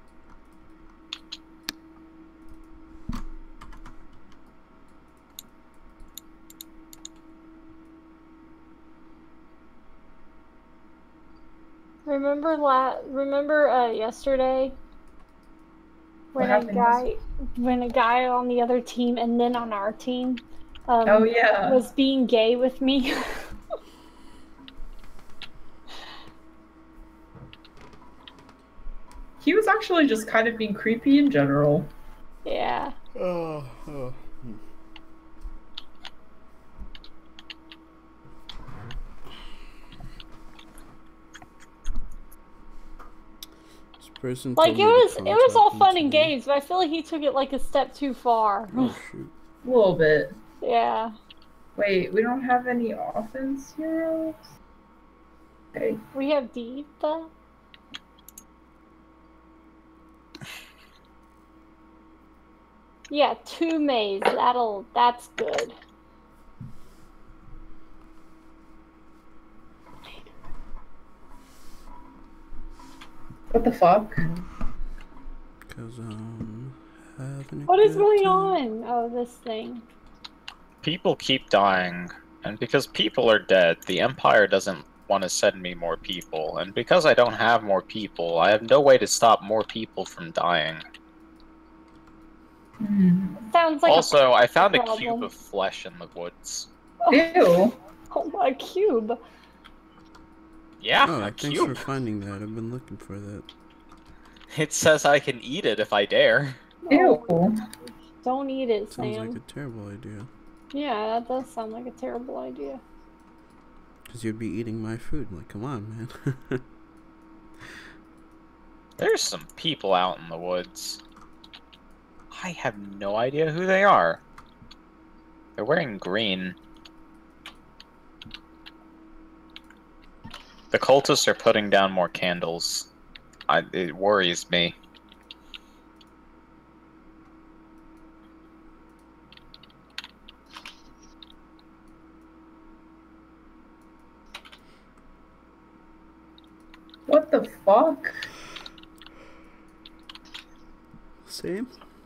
Remember yesterday when a guy on the other team and then on our team oh yeah, was being gay with me. He was actually just kind of being creepy in general. Yeah. Oh. Person like told it me was all to fun and contact games, but I feel like he took it like a step too far. Oh shoot. A little bit. Yeah. Wait, we don't have any offense heroes? Okay. We have Diva. Yeah, 2 Mays. That's good. What the fuck? Cause having a What is good going time. on? Oh, this thing. People keep dying, and because people are dead, the Empire doesn't want to send me more people, and because I don't have more people, I have no way to stop more people from dying. Sounds like Also, I found a problem. cube of flesh in the woods. Ew. Oh, a cube. Yeah, Oh, a thanks cube. for finding that. I've been looking for that. It says I can eat it if I dare. Ew. Don't eat it, Sounds Sam. like a terrible idea. Yeah, that does sound like a terrible idea. Cause you'd be eating my food. Like, come on, man. There's some people out in the woods. I have no idea who they are. They're wearing green. The cultists are putting down more candles. It worries me. What the fuck? Same.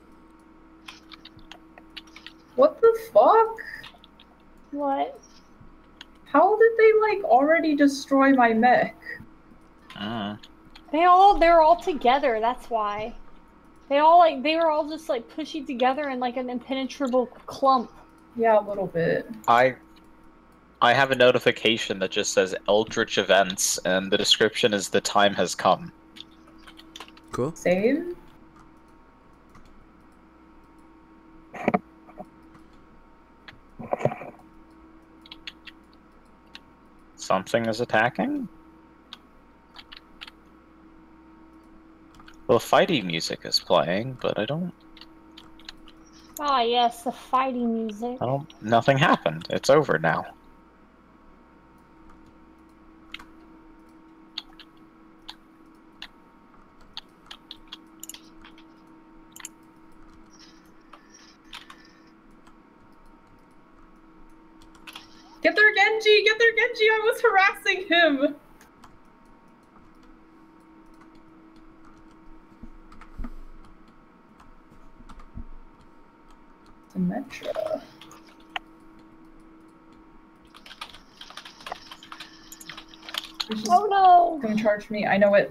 What the fuck? What? How did they like already destroy my mech? They're all together, that's why. They were all just like pushing together in like an impenetrable clump. Yeah, a little bit. I have a notification that just says Eldritch Events, and the description is the time has come. Cool. Same? Something is attacking? Well, fighting music is playing, but I don't... Ah, yes, the fighting music. Nothing happened. It's over now. Get their Genji! Get their Genji! I was harassing him! Symmetra. Oh no! Gonna charge me, I know it.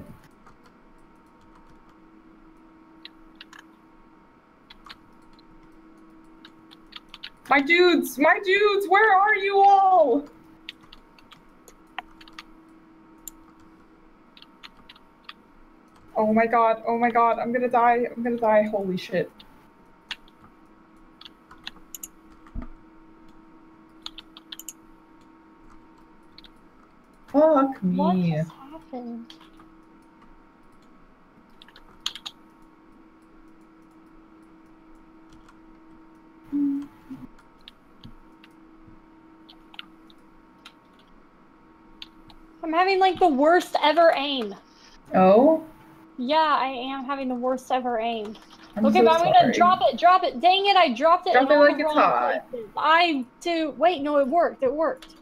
My dudes, where are you all? Oh my god, I'm gonna die, holy shit. Fuck What me. has happened? I'm having like the worst ever aim. Oh? Yeah, I am having the worst ever aim. I'm Okay, so but I'm gonna sorry. drop it. Dang it, I dropped it Drop in it all like the it's wrong hot. places. Wait, no, it worked. It worked.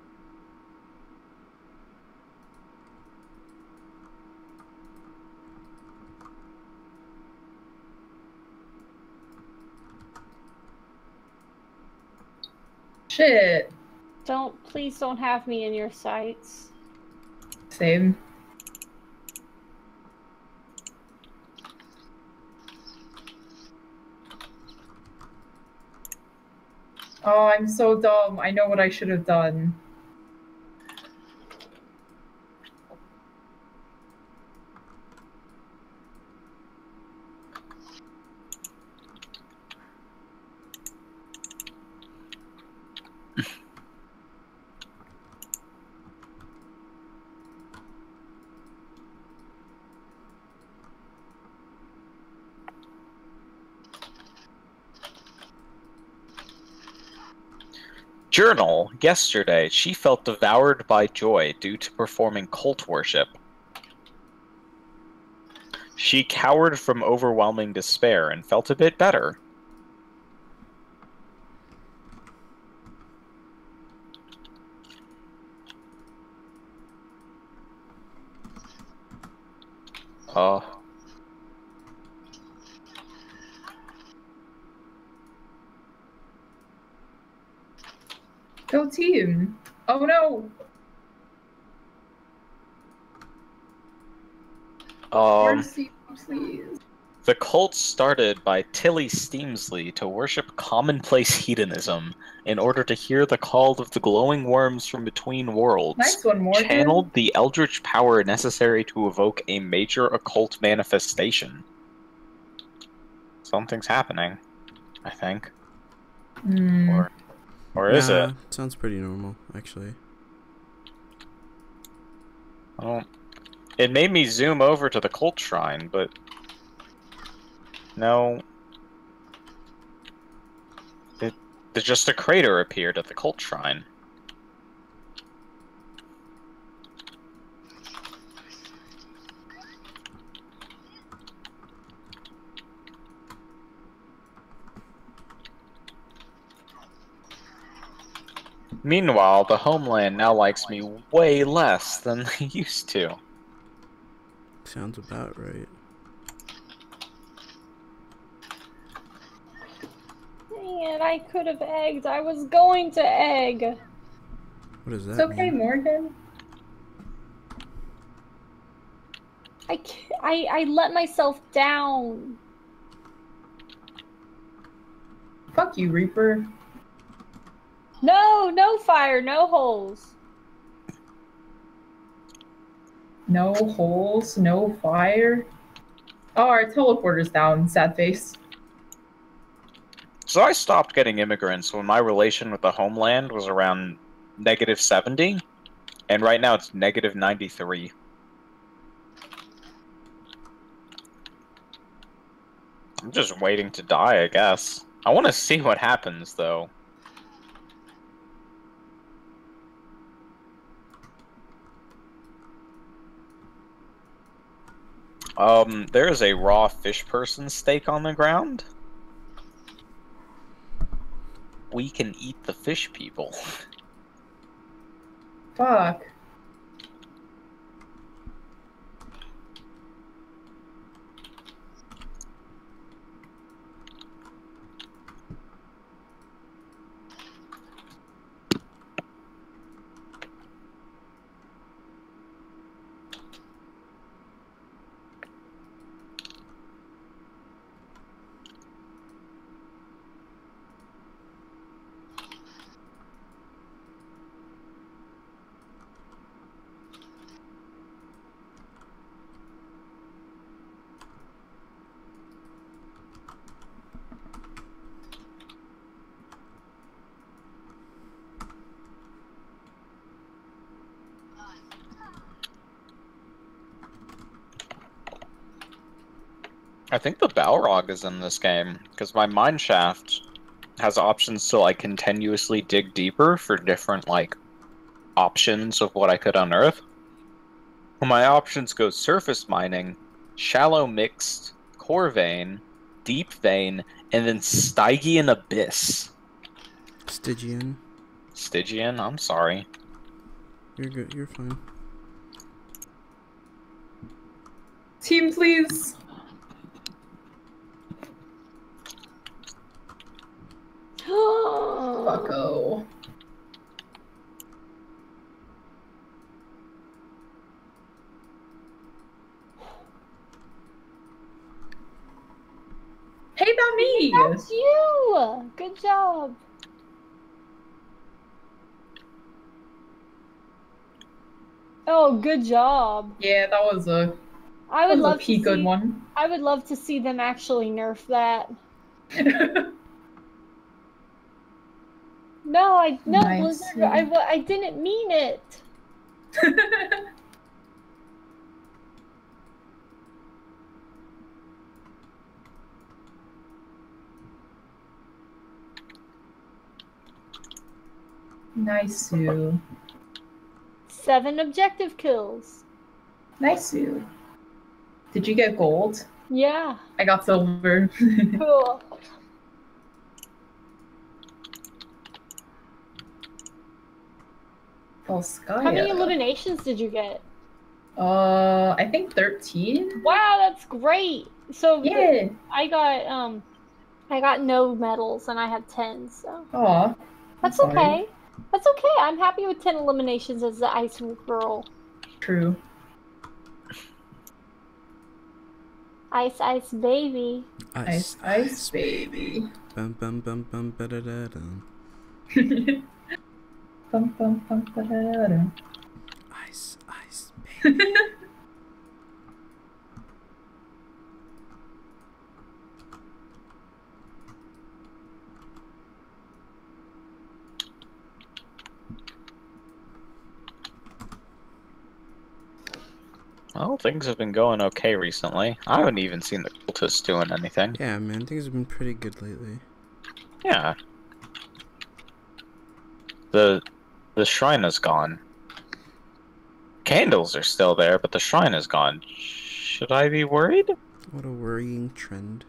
Shit. Please don't have me in your sights. Same. Oh, I'm so dumb. I know what I should have done. Journal. Yesterday, she felt devoured by joy due to performing cult worship. She cowered from overwhelming despair and felt a bit better. Go team. Oh no. Mercy, please. The cult started by Tilly Steamsley to worship commonplace hedonism in order to hear the call of the glowing worms from between worlds. Nice one, Morgan. Channeled the eldritch power necessary to evoke a major occult manifestation. Something's happening, I think. Or is it? Sounds pretty normal, actually. It made me zoom over to the cult shrine, but no. There's just a crater appeared at the cult shrine. Meanwhile, the homeland now likes me way less than they used to. Sounds about right. Dang it, I could have egged. I was going to egg. What does that It's okay, mean? Morgan. I let myself down. Fuck you, Reaper. No fire, no holes. No holes, no fire. Oh, our teleporter's down, sad face. So I stopped getting immigrants when my relation with the homeland was around -70, and right now it's -93. I'm just waiting to die, I guess. I want to see what happens, though. There is a raw fish person steak on the ground. We can eat the fish people. Fuck. I think the Balrog is in this game, because my mine shaft has options to, like, continuously dig deeper for different, like, options of what I could unearth. My options go surface mining, shallow mixed, core vein, deep vein, and then Stygian Abyss. Stygian. Stygian? I'm sorry. You're good. You're fine. Team, please. Fucko. Hey, not me! That's you! Good job. Oh, good job. Yeah, that was a I would love a P good one. I would love to see them actually nerf that. No, Nice. Blizzard, I didn't mean it. Nice. 7 objective kills. Nice. Did you get gold? Yeah. I got silver. Cool. Volskaya. How many eliminations did you get? I think 13. Wow, that's great. So yeah, I got no medals and I have 10. So. Aw. That's okay. That's okay. I'm happy with 10 eliminations as the ice girl. True. Ice baby. Ice baby. Bum bum bum bum ba da da dum. Bum bum bum ba da da. Ice baby. Well, things have been going okay recently. I haven't even seen the cultists doing anything. Yeah, man, things have been pretty good lately. Yeah. The shrine is gone. Candles are still there, but the shrine is gone. Should I be worried? What a worrying trend.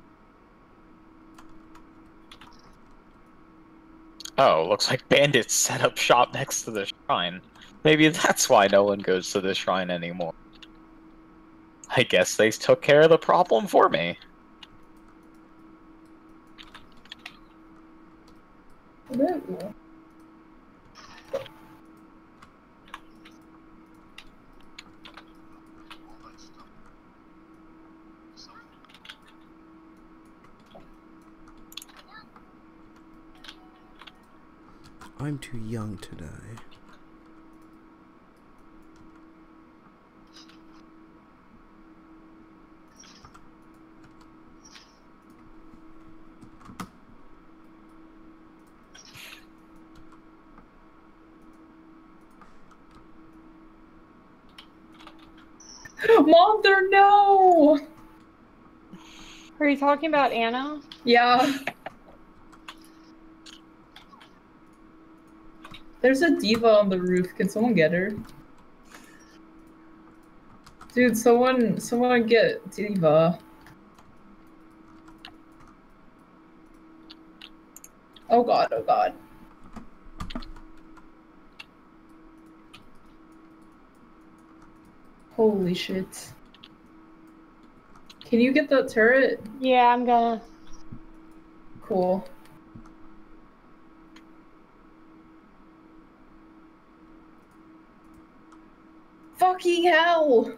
Oh, looks like bandits set up shop next to the shrine. Maybe that's why no one goes to the shrine anymore. I guess they took care of the problem for me. Ooh. I'm too young to die. Mother, no! Are you talking about Anna? Yeah. There's a diva on the roof. Can someone get her? Dude, someone get diva. Oh god, oh god. Holy shit. Can you get the turret? Yeah, I'm gonna. Cool. Fucking hell!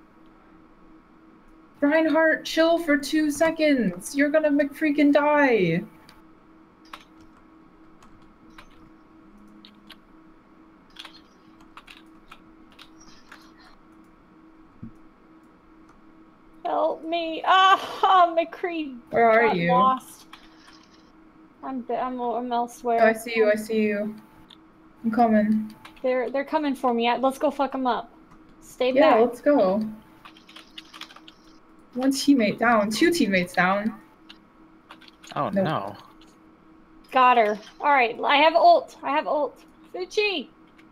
Reinhardt, chill for 2 seconds. You're gonna freaking die. Help me! Ah, McCree. Where are got you? Lost. I'm elsewhere. Oh, I see you. I see you. I'm coming. They're coming for me. Let's go fuck them up. Stay Yeah, back. let's go. One teammate down. 2 teammates down. Oh Nope. no. Got her. Alright, I have ult. I have ult. Fuchi!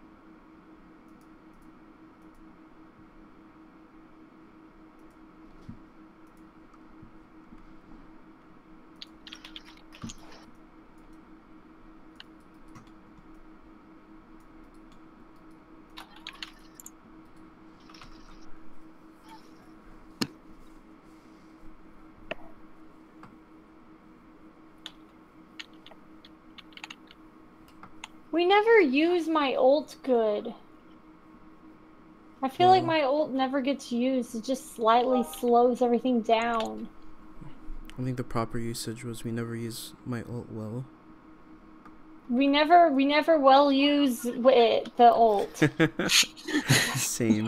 We never use my ult good. I feel like my ult never gets used. It just slightly slows everything down. I think the proper usage was we never use my ult well. We never well use it, the ult. Same.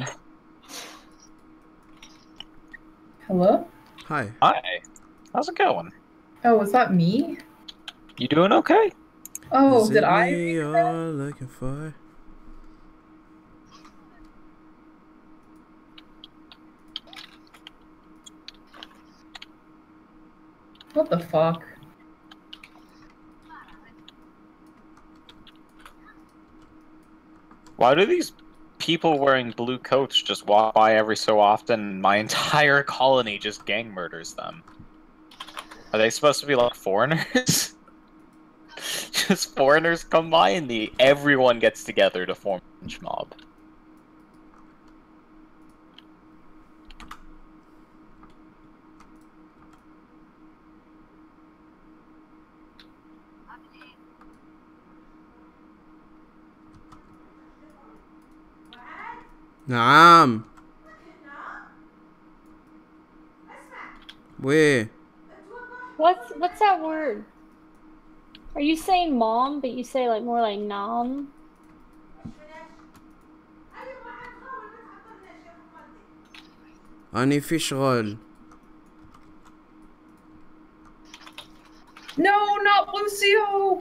Hello? Hi. Hi. How's it going? Oh, was that me? You doing okay? Oh, Is did it I? me you're looking for? What the fuck? Why do these people wearing blue coats just walk by every so often and my entire colony just gang murders them? Are they supposed to be like foreigners? Just foreigners come by and everyone gets together to form a lynch mob. Naam. Where? What's that word? Are you saying mom, but you say like more like nom? Ani fish roll. No, not Lucio!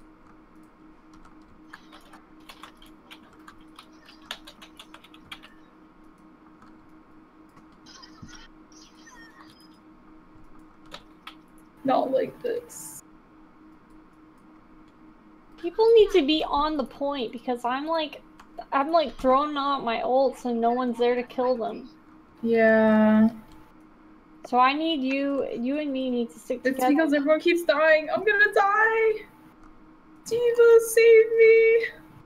Not like this. People need to be on the point because I'm like throwing out my ults and no one's there to kill them. Yeah. So I need you and me need to stick It's together. because everyone keeps dying. I'm gonna die! Diva, save me!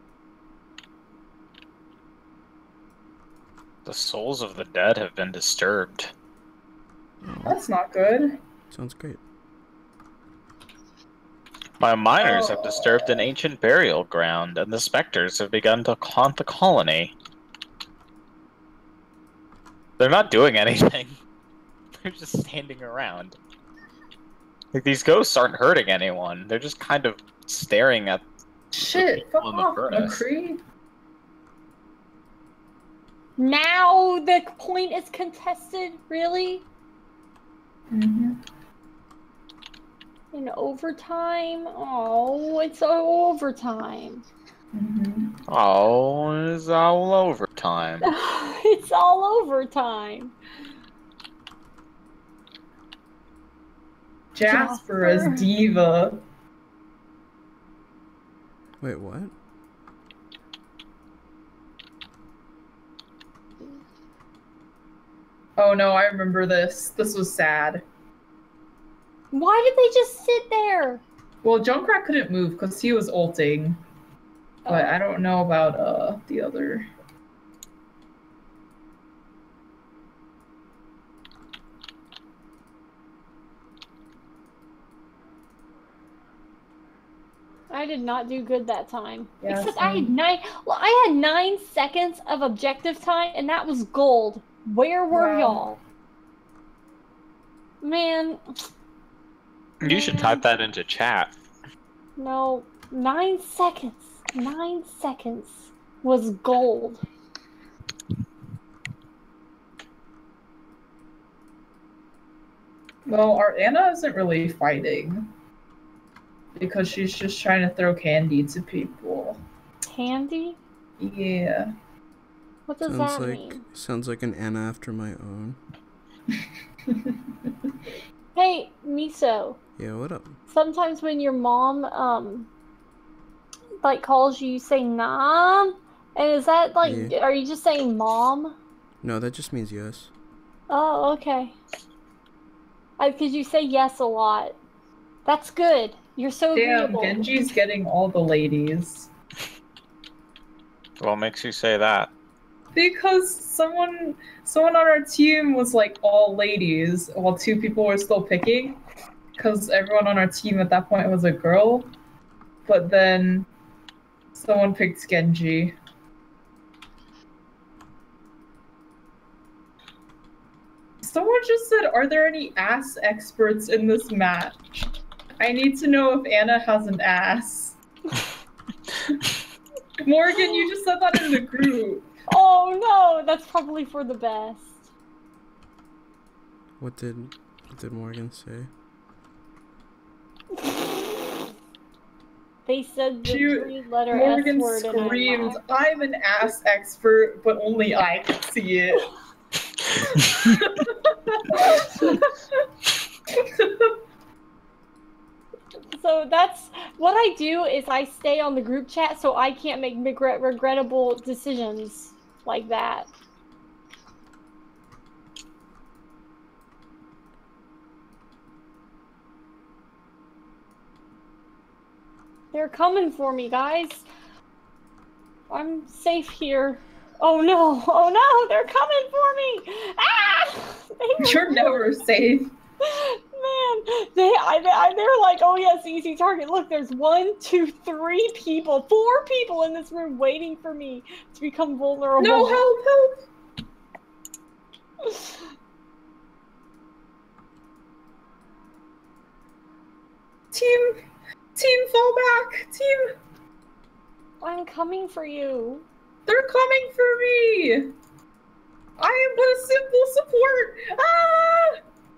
The souls of the dead have been disturbed. That's not good. Sounds great. My miners have disturbed an ancient burial ground, and the specters have begun to haunt the colony. They're not doing anything. They're just standing around. Like, these ghosts aren't hurting anyone. They're just kind of staring at Shit, fuck in the off, furnace. McCree. Now the point is contested, really? Mm-hmm. In overtime? Oh, it's overtime. Mm-hmm. Oh, it's all overtime. It's all overtime. Jasper as Diva. Wait, what? Oh no, I remember this. This was sad. Why did they just sit there? Well, Junkrat couldn't move because he was ulting. But I don't know about the other. I did not do good that time. Yeah, Except same. I had 9 seconds of objective time, and that was gold. Where were Wow. y'all? Man, You should type that into chat. no. 9 seconds. 9 seconds was gold. Well, our Anna isn't really fighting. Because she's just trying to throw candy to people. Candy? Yeah. What does Sounds that like mean? sounds like an Anna after my own. Hey, Miso. Yeah, what up? Sometimes when your mom like calls you, you say "Nom," and is that like, Yeah. are you just saying "mom"? No, that just means yes. Oh, okay. Because you say yes a lot. That's good. You're so Damn, agreeable. Genji's getting all the ladies. What makes you say that? Because someone on our team was like all ladies, while 2 people were still picking. Because everyone on our team at that point was a girl. But then someone picked Genji. Someone just said, are there any ass experts in this match? I need to know if Anna has an ass. Morgan, you just said that in the group. Oh no, that's probably for the best. What did Morgan say? They said the Shoot, 3-letter Morgan S word and I screamed, laughed. I'm an ass expert, but only I can see it. So that's what I do is I stay on the group chat so I can't make regrettable decisions like that. They're coming for me, guys. I'm safe here. Oh no! Oh no! They're coming for me! Ah! You're never safe. Man, they're like, oh yes, easy target. Look, there's 1, 2, 3 people, 4 people in this room waiting for me to become vulnerable. No, help! Team, fall back! Team! I'm coming for you. They're coming for me! I am but a simple support! Ah!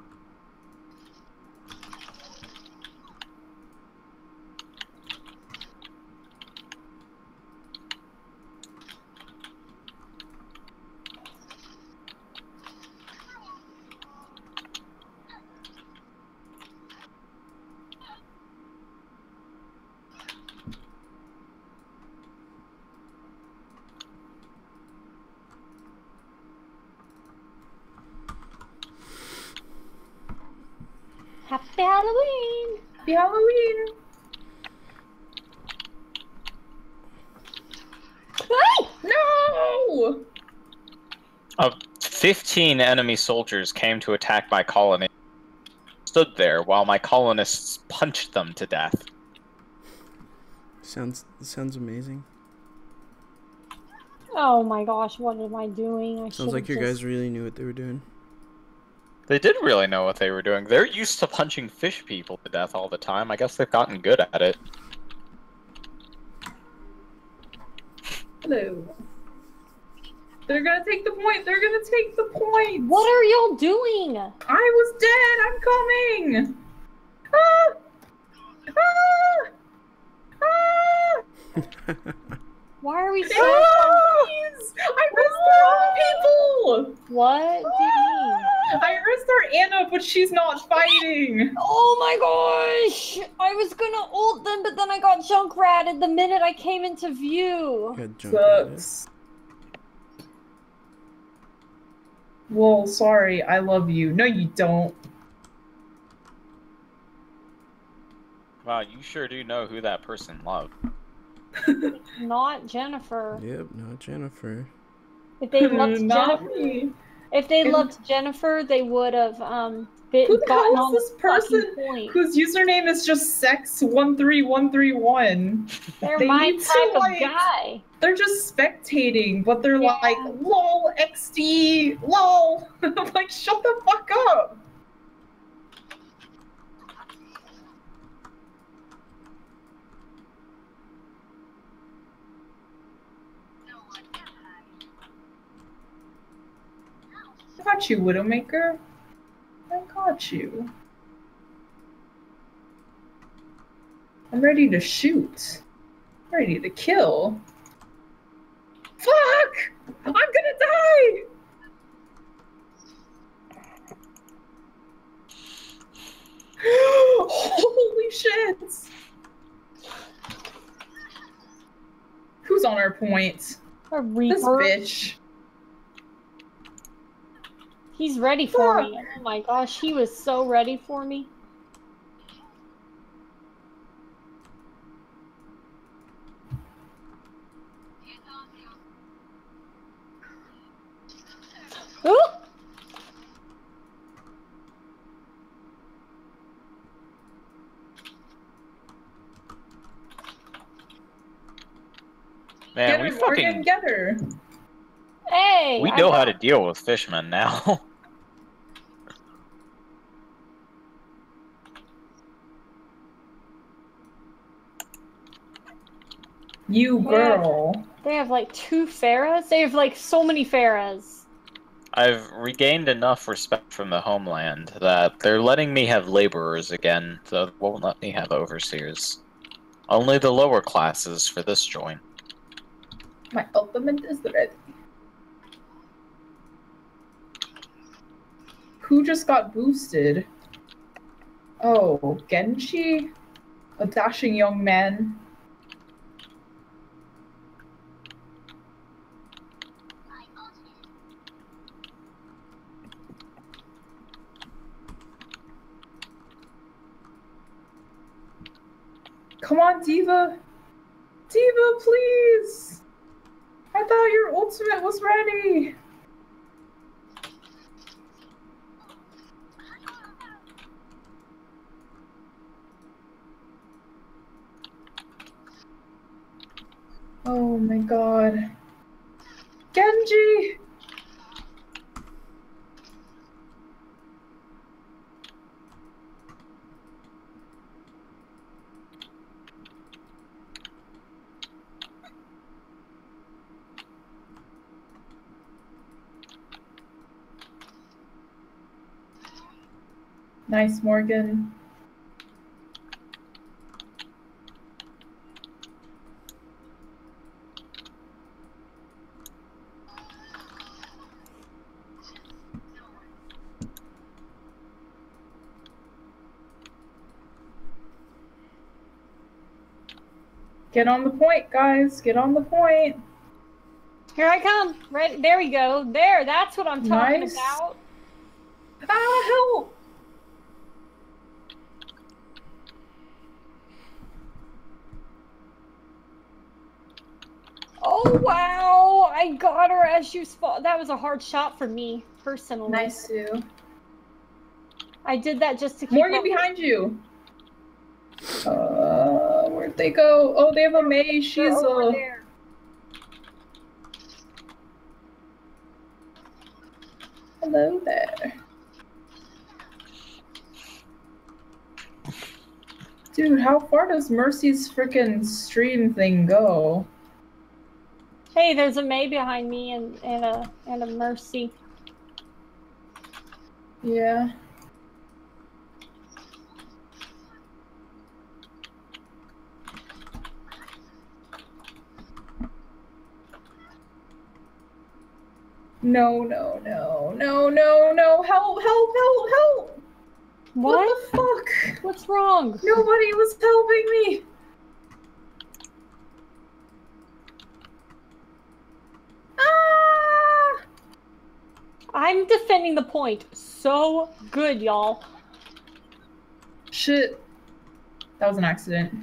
Happy Halloween! Happy Halloween! No! 15 enemy soldiers came to attack my colony. Stood there while my colonists punched them to death. Sounds amazing. Oh my gosh, what am I doing? Sounds like your guys really knew what they were doing. They did really know what they were doing. They're used to punching fish people to death all the time. I guess they've gotten good at it. Hello. They're gonna take the point! They're gonna take the point! What are y'all doing? I was dead! I'm coming! Ah! Ah! Ah! Why are we so Please! I risked the wrong people! What do you mean? I risked our Anna, but she's not fighting! Oh my gosh! I was gonna ult them, but then I got junk ratted the minute I came into view. Sucks. Well, sorry, I love you. No, you don't. Wow, you sure do know who that person loved. Not Jennifer. Yep, not Jennifer. If they loved Not Jennifer, me. if they loved Jennifer, they would have Who the gotten hell on is this the person fucking point. whose username is just sex13131? They're They my need to, type of like- guy. They're just spectating, but they're Yeah. like, lol, XD, lol. I'm like, shut the fuck up. I got you, Widowmaker. I got you. I'm ready to shoot. I'm ready to kill. Fuck! I'm gonna die! shit! Who's on our point? A This Reaper. bitch. He's ready for me. Oh my gosh, he was so ready for me. Ooh! Man, Get we her, Morgan, fucking get her. Hey! we I know how got- to deal with fishmen now. You girl. They have like 2 Farahs? They have like so many Farahs. I've regained enough respect from the homeland that they're letting me have laborers again, so they won't let me have overseers. Only the lower classes for this joint. My ultimate is ready. Who just got boosted? Oh, Genji? A dashing young man. Come on, Diva! Diva, please! I thought your ultimate was ready! Oh my god. Genji! Nice, Morgan. Get on the point, guys. Get on the point. Here I come. Right there we go. There, that's what I'm talking Nice. about. Ah, help! Oh wow! I got her as she was fall. That was a hard shot for me, personally. Nice, Sue. I did that just to keep Morgan up. behind you. Where'd they go? Oh, they have a Mei. She's They're over there. Hello there. Dude, how far does Mercy's freaking stream thing go? Hey, there's a May behind me and a Mercy. Yeah. No, no, no, no, no, no, help, help, help, help! What the fuck? What's wrong? Nobody was helping me! Ah! I'm defending the point so good, y'all. Shit. That was an accident.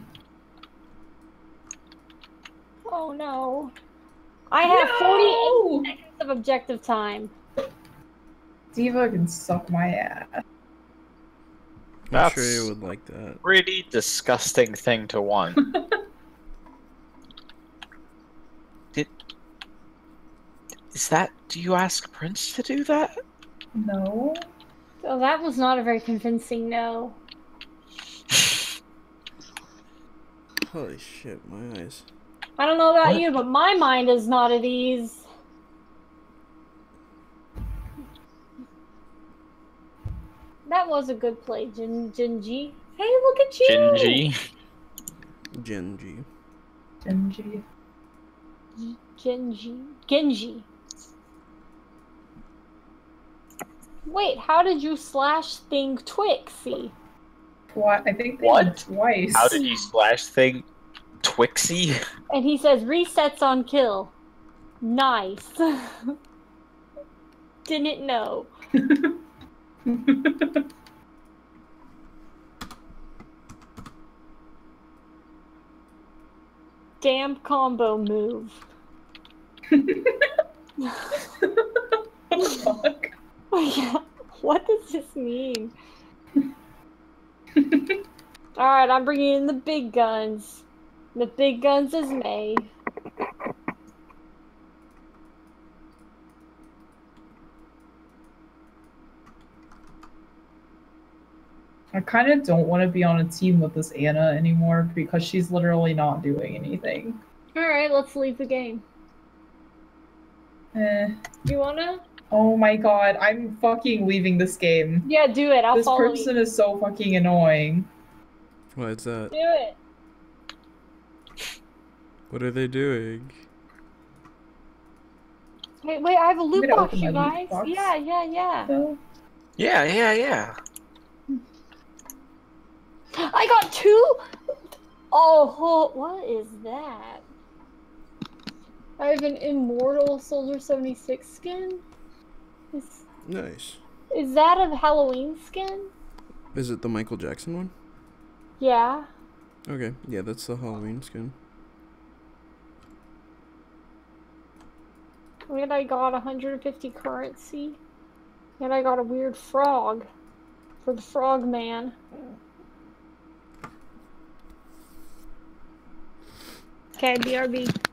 Oh no. I have 48 seconds of objective time. Diva can suck my ass. I'm That's sure you would like that. Pretty disgusting thing to want. Do you ask Prince to do that? No. Oh, that was not a very convincing no. Holy shit, my eyes. I don't know about What? you, but my mind is not at ease. That was a good play, Jinji. Hey, look at you! Gingy. Genji. Genji. Genji. Wait, how did you slash thing Twixie? What? I think they What? did twice. How did you slash thing? Twixie? And he says resets on kill. Nice. Didn't know. Damn combo move. Fuck. Yeah. What does this mean? Alright, I'm bringing in the big guns. The big guns is May. I kind of don't want to be on a team with this Anna anymore because she's literally not doing anything. Alright, let's leave the game. You wanna? Oh my god, I'm fucking leaving this game. Yeah, do it. I'll This follow person you. is so fucking annoying. What is that? Do it. What are they doing? Wait, I have a loot gonna box, open you my loot guys. box? Yeah. Yeah. I got 2? Oh, what is that? I have an Immortal Soldier 76 skin. Nice. Is that a Halloween skin? Is it the Michael Jackson one? Yeah. Okay, yeah, that's the Halloween skin. And I got 150 currency. And I got a weird frog. For the frog man. Okay, BRB.